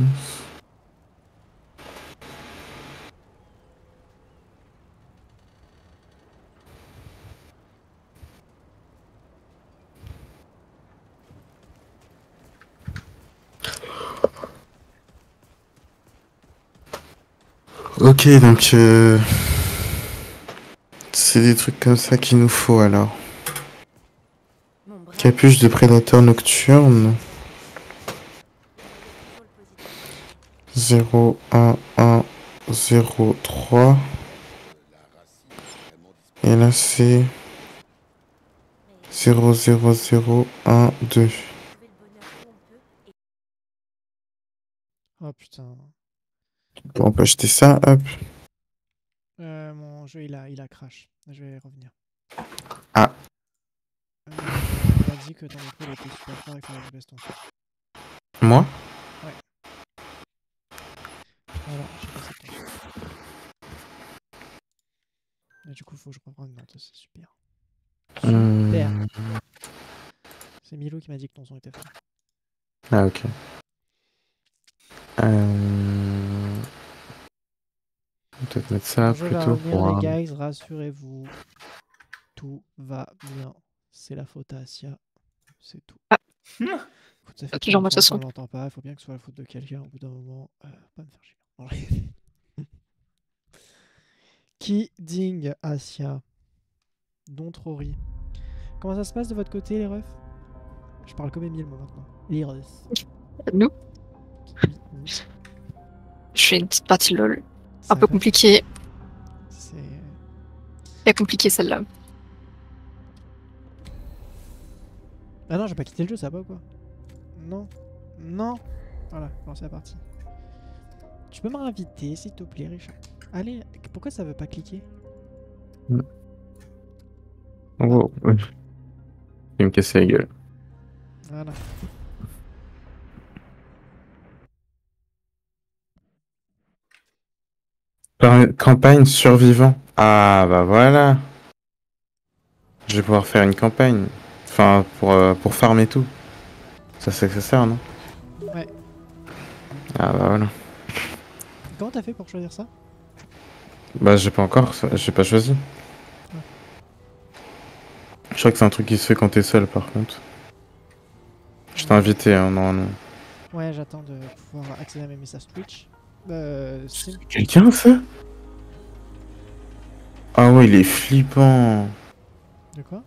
Ok, donc euh, c'est des trucs comme ça qu'il nous faut alors. Capuche de prédateur nocturne. zéro un un zéro trois. Et là c'est zéro zéro zéro un deux. Oh putain. Bon, on peut acheter ça, hop. Euh, mon jeu il a, il a crash. Je vais revenir. Ah. Euh, on m'a dit que ton micro il était super fort et que je baisse ton son. Moi? Voilà, j'ai passé ton son. Et du coup, faut que je reprenne une note, c'est super. Super. Hum, C'est Milou qui m'a dit que ton son était fort. Ah, ok. Euh... on va peut-être mettre ça Je vais plutôt revenir, pour... les un- guys, rassurez-vous. Tout va bien. C'est la faute à Asia. C'est tout. Ah. Écoute, ça fait Toujours trop moi, de longtemps toute façon. qu'on l'entend pas. Il faut bien que ce soit la faute de quelqu'un au bout d'un moment. Euh, pas me faire chier. En vrai. Kidding Asia. Don't Rory. Comment ça se passe de votre côté, les refs? Je parle comme Emile, moi, maintenant. Les refs. Nous, Oui, oui. je fais une petite partie LOL. Ça Un peu va. compliquée. C'est... Bien compliquée celle-là. Ah non, j'ai pas quitté le jeu, ça va ou quoi? Non. Non. Voilà, bon, c'est la partie. Tu peux me réinviter, s'il te plaît, Richard? Allez, pourquoi ça veut pas cliquer? Oh, ouais. Il va me casser la gueule. Voilà. Par- Campagne survivant. Ah bah voilà. Je vais pouvoir faire une campagne. Enfin, pour, euh, pour farmer tout. Ça c'est que ça sert, non? Ouais. Ah bah voilà. Comment t'as fait pour choisir ça? Bah j'ai pas encore, ça- j'ai pas choisi. Ah. Je crois que c'est un truc qui se fait quand t'es seul par contre. Je t'ai invité, hein, normalement. Ouais, j'attends de pouvoir accéder à mes messages Twitch. Euh, Steam. Quelqu'un ça? Ah ouais, il est flippant. De quoi?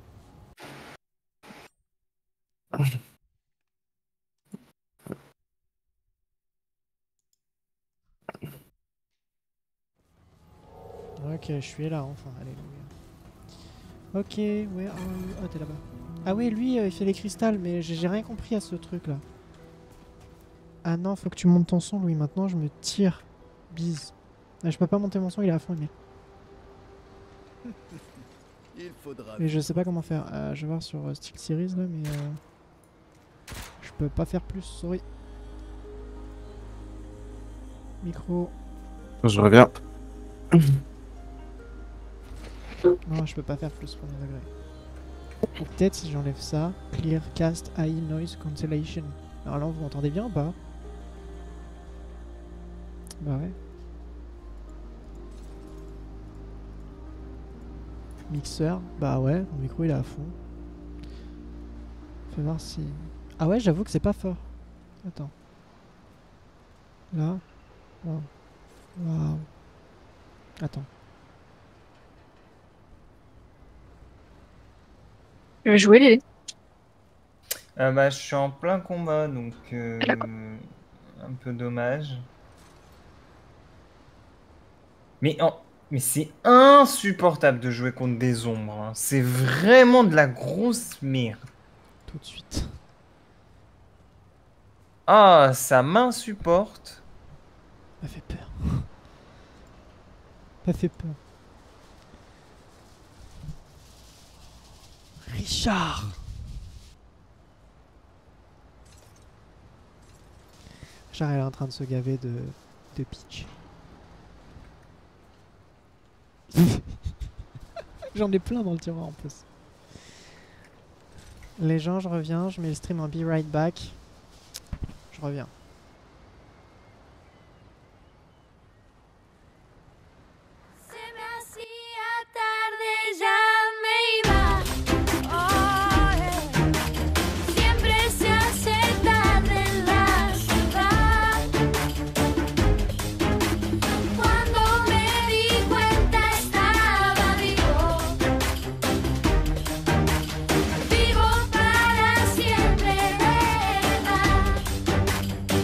Ok, je suis là, enfin, alléluia. Ok, where are you? Ah, t'es là-bas. Ah ouais, lui, euh, il fait les cristals, mais j'ai j'ai rien compris à ce truc-là. Ah non, faut que tu montes ton son, Louis. Maintenant, je me tire. Bise. Ah, je peux pas monter mon son, il est à fond, mais... Il faudra. Mais je sais pas comment faire. Euh, je vais voir sur euh, Steel Series, là, mais... Euh... Je peux pas faire plus, sorry. Micro... Je reviens. Non, je peux pas faire plus, premier degré. Ou peut-être si j'enlève ça, Clear Cast A I Noise Cancellation. Alors là, vous m'entendez bien ou pas? Bah ouais. Mixeur, bah ouais, mon micro il est à fond. Fais voir si... Ah ouais, j'avoue que c'est pas fort. Attends. Là. Waouh. Waouh. Attends. Je vais jouer les. Euh, bah, je suis en plein combat, donc euh, un peu dommage. Mais, en- mais c'est insupportable de jouer contre des ombres, hein. C'est vraiment de la grosse merde. Tout de suite. Ah, ça m'insupporte. Ça fait peur. Ça fait peur. Richard! Richard elle est en train de se gaver de, de Peach. J'en ai plein dans le tiroir en plus. Les gens, je reviens, je mets le stream en be right back. Je reviens. Se me hacía tarde, ya me iba. Oh, eh. Siempre se hace tarde en la ciudad. Cuando me di cuenta estaba vivo. Vivo para siempre, ¿verdad?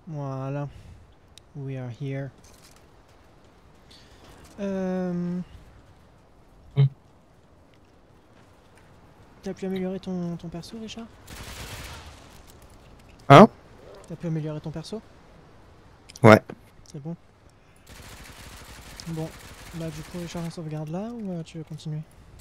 Voilà. We are here. Euh... Hmm. T'as pu améliorer ton, ton perso, Richard? Hein? T'as pu améliorer ton perso? Ouais. C'est bon. Bon, bah du coup, Richard, on sauvegarde là ou euh, tu veux continuer?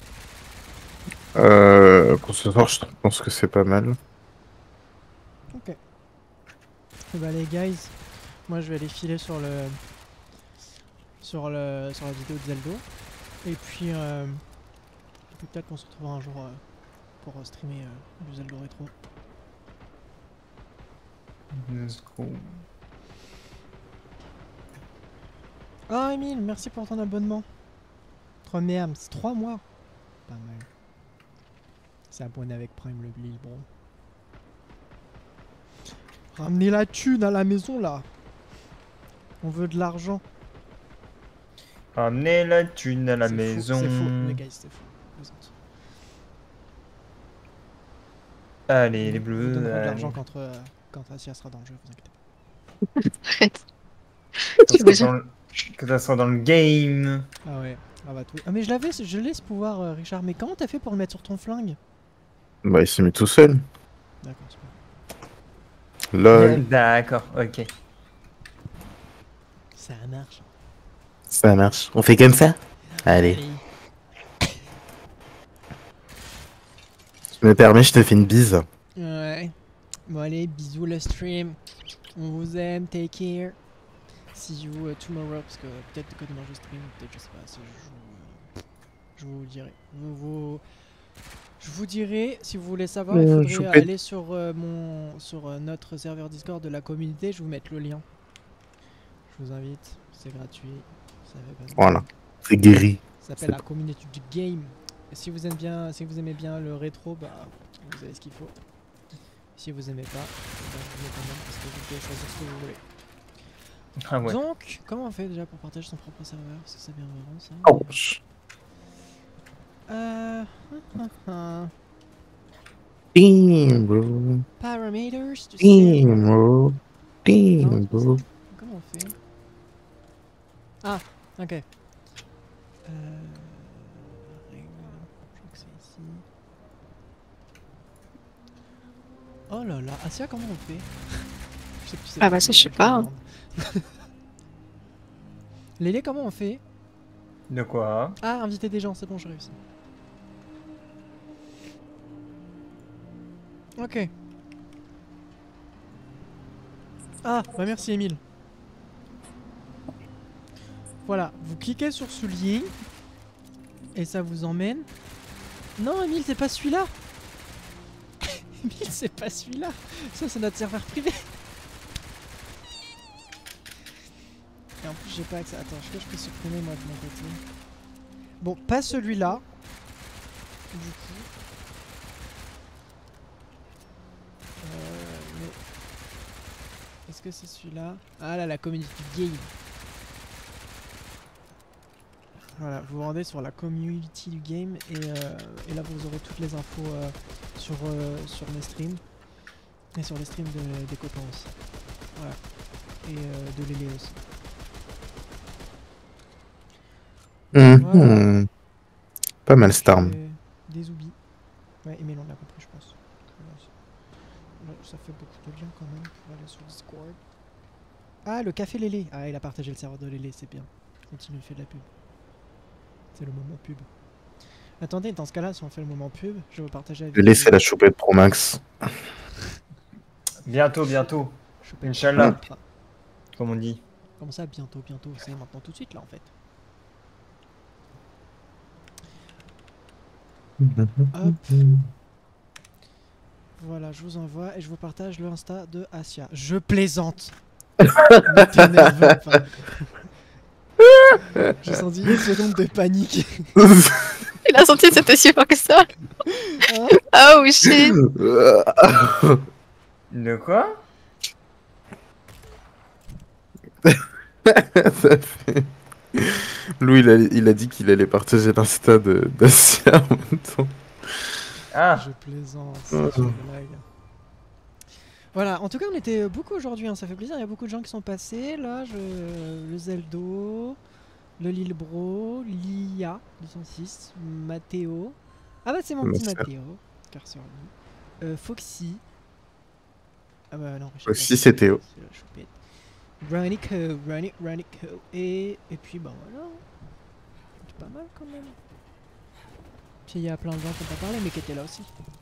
Euh, pour ce soir, je pense que c'est pas mal. Ok. Et bah les guys, moi je vais aller filer sur le sur le sur la vidéo de Zeldo. Et puis euh, peut-être qu'on se retrouvera un jour euh, pour euh, streamer euh, du Zeldo rétro. Let's go. Ah Emile, merci pour ton abonnement. trois mermes, c'est trois mois. Pas mal. C'est abonné avec Prime le Blitz, bro. Ramenez la thune à la maison là. On veut de l'argent. Ramenez la thune à la C'est faux, maison. C'est faux, les gars, c'est faux. Plaisante. Allez, les On vous bleus. donnera de allez. l'argent quand, euh, quand Asia sera dans le jeu, vous inquiétez pas. Arrête. Que ça soit dans le- que ça soit dans le game. Ah ouais, ah bah tout. Ah mais je l'avais, je l'ai ce pouvoir, euh, Richard. Mais comment t'as fait pour le mettre sur ton flingue? Bah, il s'est mis tout seul. D'accord, c'est pas. Lol. D'accord, ok. Ça marche. Ça marche. On fait comme ça? Allez. Tu me permets, je te fais une bise. Ouais. Bon allez, bisous le stream. On vous aime, take care. See you uh, tomorrow, parce que peut-être que demain je stream, peut-être je sais pas si je joue. euh, Je vous dirai. Vous, vous... Je vous dirai, si vous voulez savoir, il Euh, faudrait choupette. aller sur, euh, mon, sur euh, notre serveur Discord de la communauté, je vais vous mettre le lien. Je vous invite, c'est gratuit. Ça fait pas de Voilà. mal. C'est guéri. Ça s'appelle C'est la communauté du game. Et si vous aimez bien, si vous aimez bien le rétro, bah vous avez ce qu'il faut. Si vous aimez pas, bah, vous mettez quand même parce que vous pouvez choisir ce que vous voulez. Ah ouais. Donc, comment on fait déjà pour partager son propre serveur? Parce que c'est bien marrant ça. Oh. Euh... Damn, bro. Parameters, tu sais. Damn, bro. Damn, Non, bro. Comment on fait? Ah, ok. Euh... règles, Je crois que c'est ici. Oh là là, Asia, comment on fait? Je sais plus, c'est Ah pas bah ça, je sais pas, hein. Lélé, comment on fait? De quoi? Ah, inviter des gens, c'est bon, j'ai réussi. Ok. Ah, bah merci Emile. Voilà, vous cliquez sur ce lien et ça vous emmène. Non, Emile, c'est pas celui-là. Emile, c'est pas celui-là. Ça, c'est notre serveur privé. Et en plus, j'ai pas accès. Attends, je crois que je peux supprimer moi de mon côté. Bon, pas celui-là. Du coup. Euh, mais... Est-ce que c'est celui-là? Ah là, la community game. Voilà, vous vous rendez sur la community du game et, euh, et là vous aurez toutes les infos euh, sur, euh, sur mes streams et sur les streams de- des copains aussi. Voilà. Et euh, de Lélé aussi. Mhm. Pas mal, Starm. Euh, Des oublis. Ouais, Emile, on l'a compris, je pense. Voilà, c'est- là, ça fait beaucoup de liens quand même pour aller sur Discord. Ah, le café Lélé. Ah, il a partagé le serveur de Lélé, c'est bien. Continue, fait de la pub. C'est le moment pub. Attendez, dans ce cas-là, si on fait le moment pub, je vais vous partager la Je vais laisser la choupette Pro Max. Bientôt, bientôt. Choupette. Inch'Allah, Ah, comme on dit. Comment ça, bientôt, bientôt? C'est maintenant tout de suite là en fait. Hop. Voilà, je vous envoie et je vous partage le Insta de Asia. Je plaisante. Ne t'énerve pas. J'ai senti une seconde de panique. Il a senti que c'était si fort que ça. Hein? Oh shit. De quoi? Ça fait- Louis, il a, il a dit qu'il allait partager l'Insta de- d'Asia en même temps. Ah, Je plaisante, Oh. c'est une blague. Voilà, en tout cas on était beaucoup aujourd'hui, hein, ça fait plaisir, il y a beaucoup de gens qui sont passés, là, je... le Zeldo, le Lilbro, Lia, deux cent six, Mathéo, ah bah c'est mon petit Merci. Mathéo, cœur sur lui, euh, Foxy, ah bah non, je sais Foxy, pas, c'est Théo. c'est la choupette. Ranico, Rani, Ranico, et, et puis bah voilà, c'est pas mal quand même. Puis il y a plein de gens qui n'ont pas parlé mais qui étaient là aussi.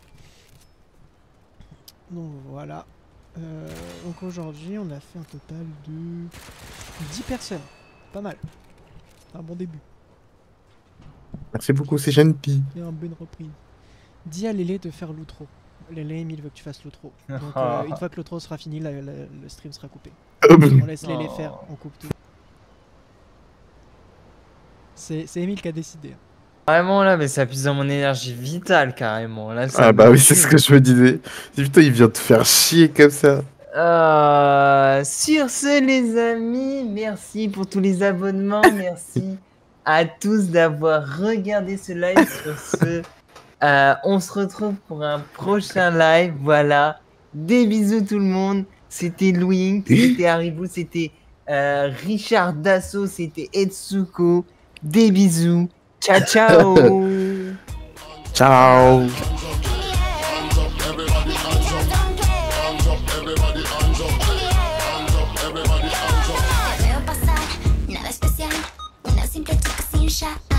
Donc voilà. Euh, donc aujourd'hui on a fait un total de dix personnes. Pas mal. C'est un bon début. Merci beaucoup, c'est gentil. Et une bonne reprise. Dis à Lélé de faire l'outro. Lélé, Emile veut que tu fasses l'outro. Donc euh, une fois que l'outro sera fini, la- la- le stream sera coupé. On laisse Lélé Oh. faire, on coupe tout. C'est c'est Emile qui a décidé. hein. Vraiment là, mais ça puise dans mon énergie vitale carrément. Là, ça Ah me bah oui, c'est ce tue. que je me disais. Putain, il vient te faire chier comme ça. Euh, sur ce, les amis, merci pour tous les abonnements. Merci à tous d'avoir regardé ce live. Sur ce, euh, on se retrouve pour un prochain live. Voilà. Des bisous tout le monde. C'était Louis, c'était Haribo, c'était euh, Richard Dasso, c'était Etsuko. Des bisous. Ciao, ciao. Ciao. Veo pasar, nada especial, una simple chica sin shot.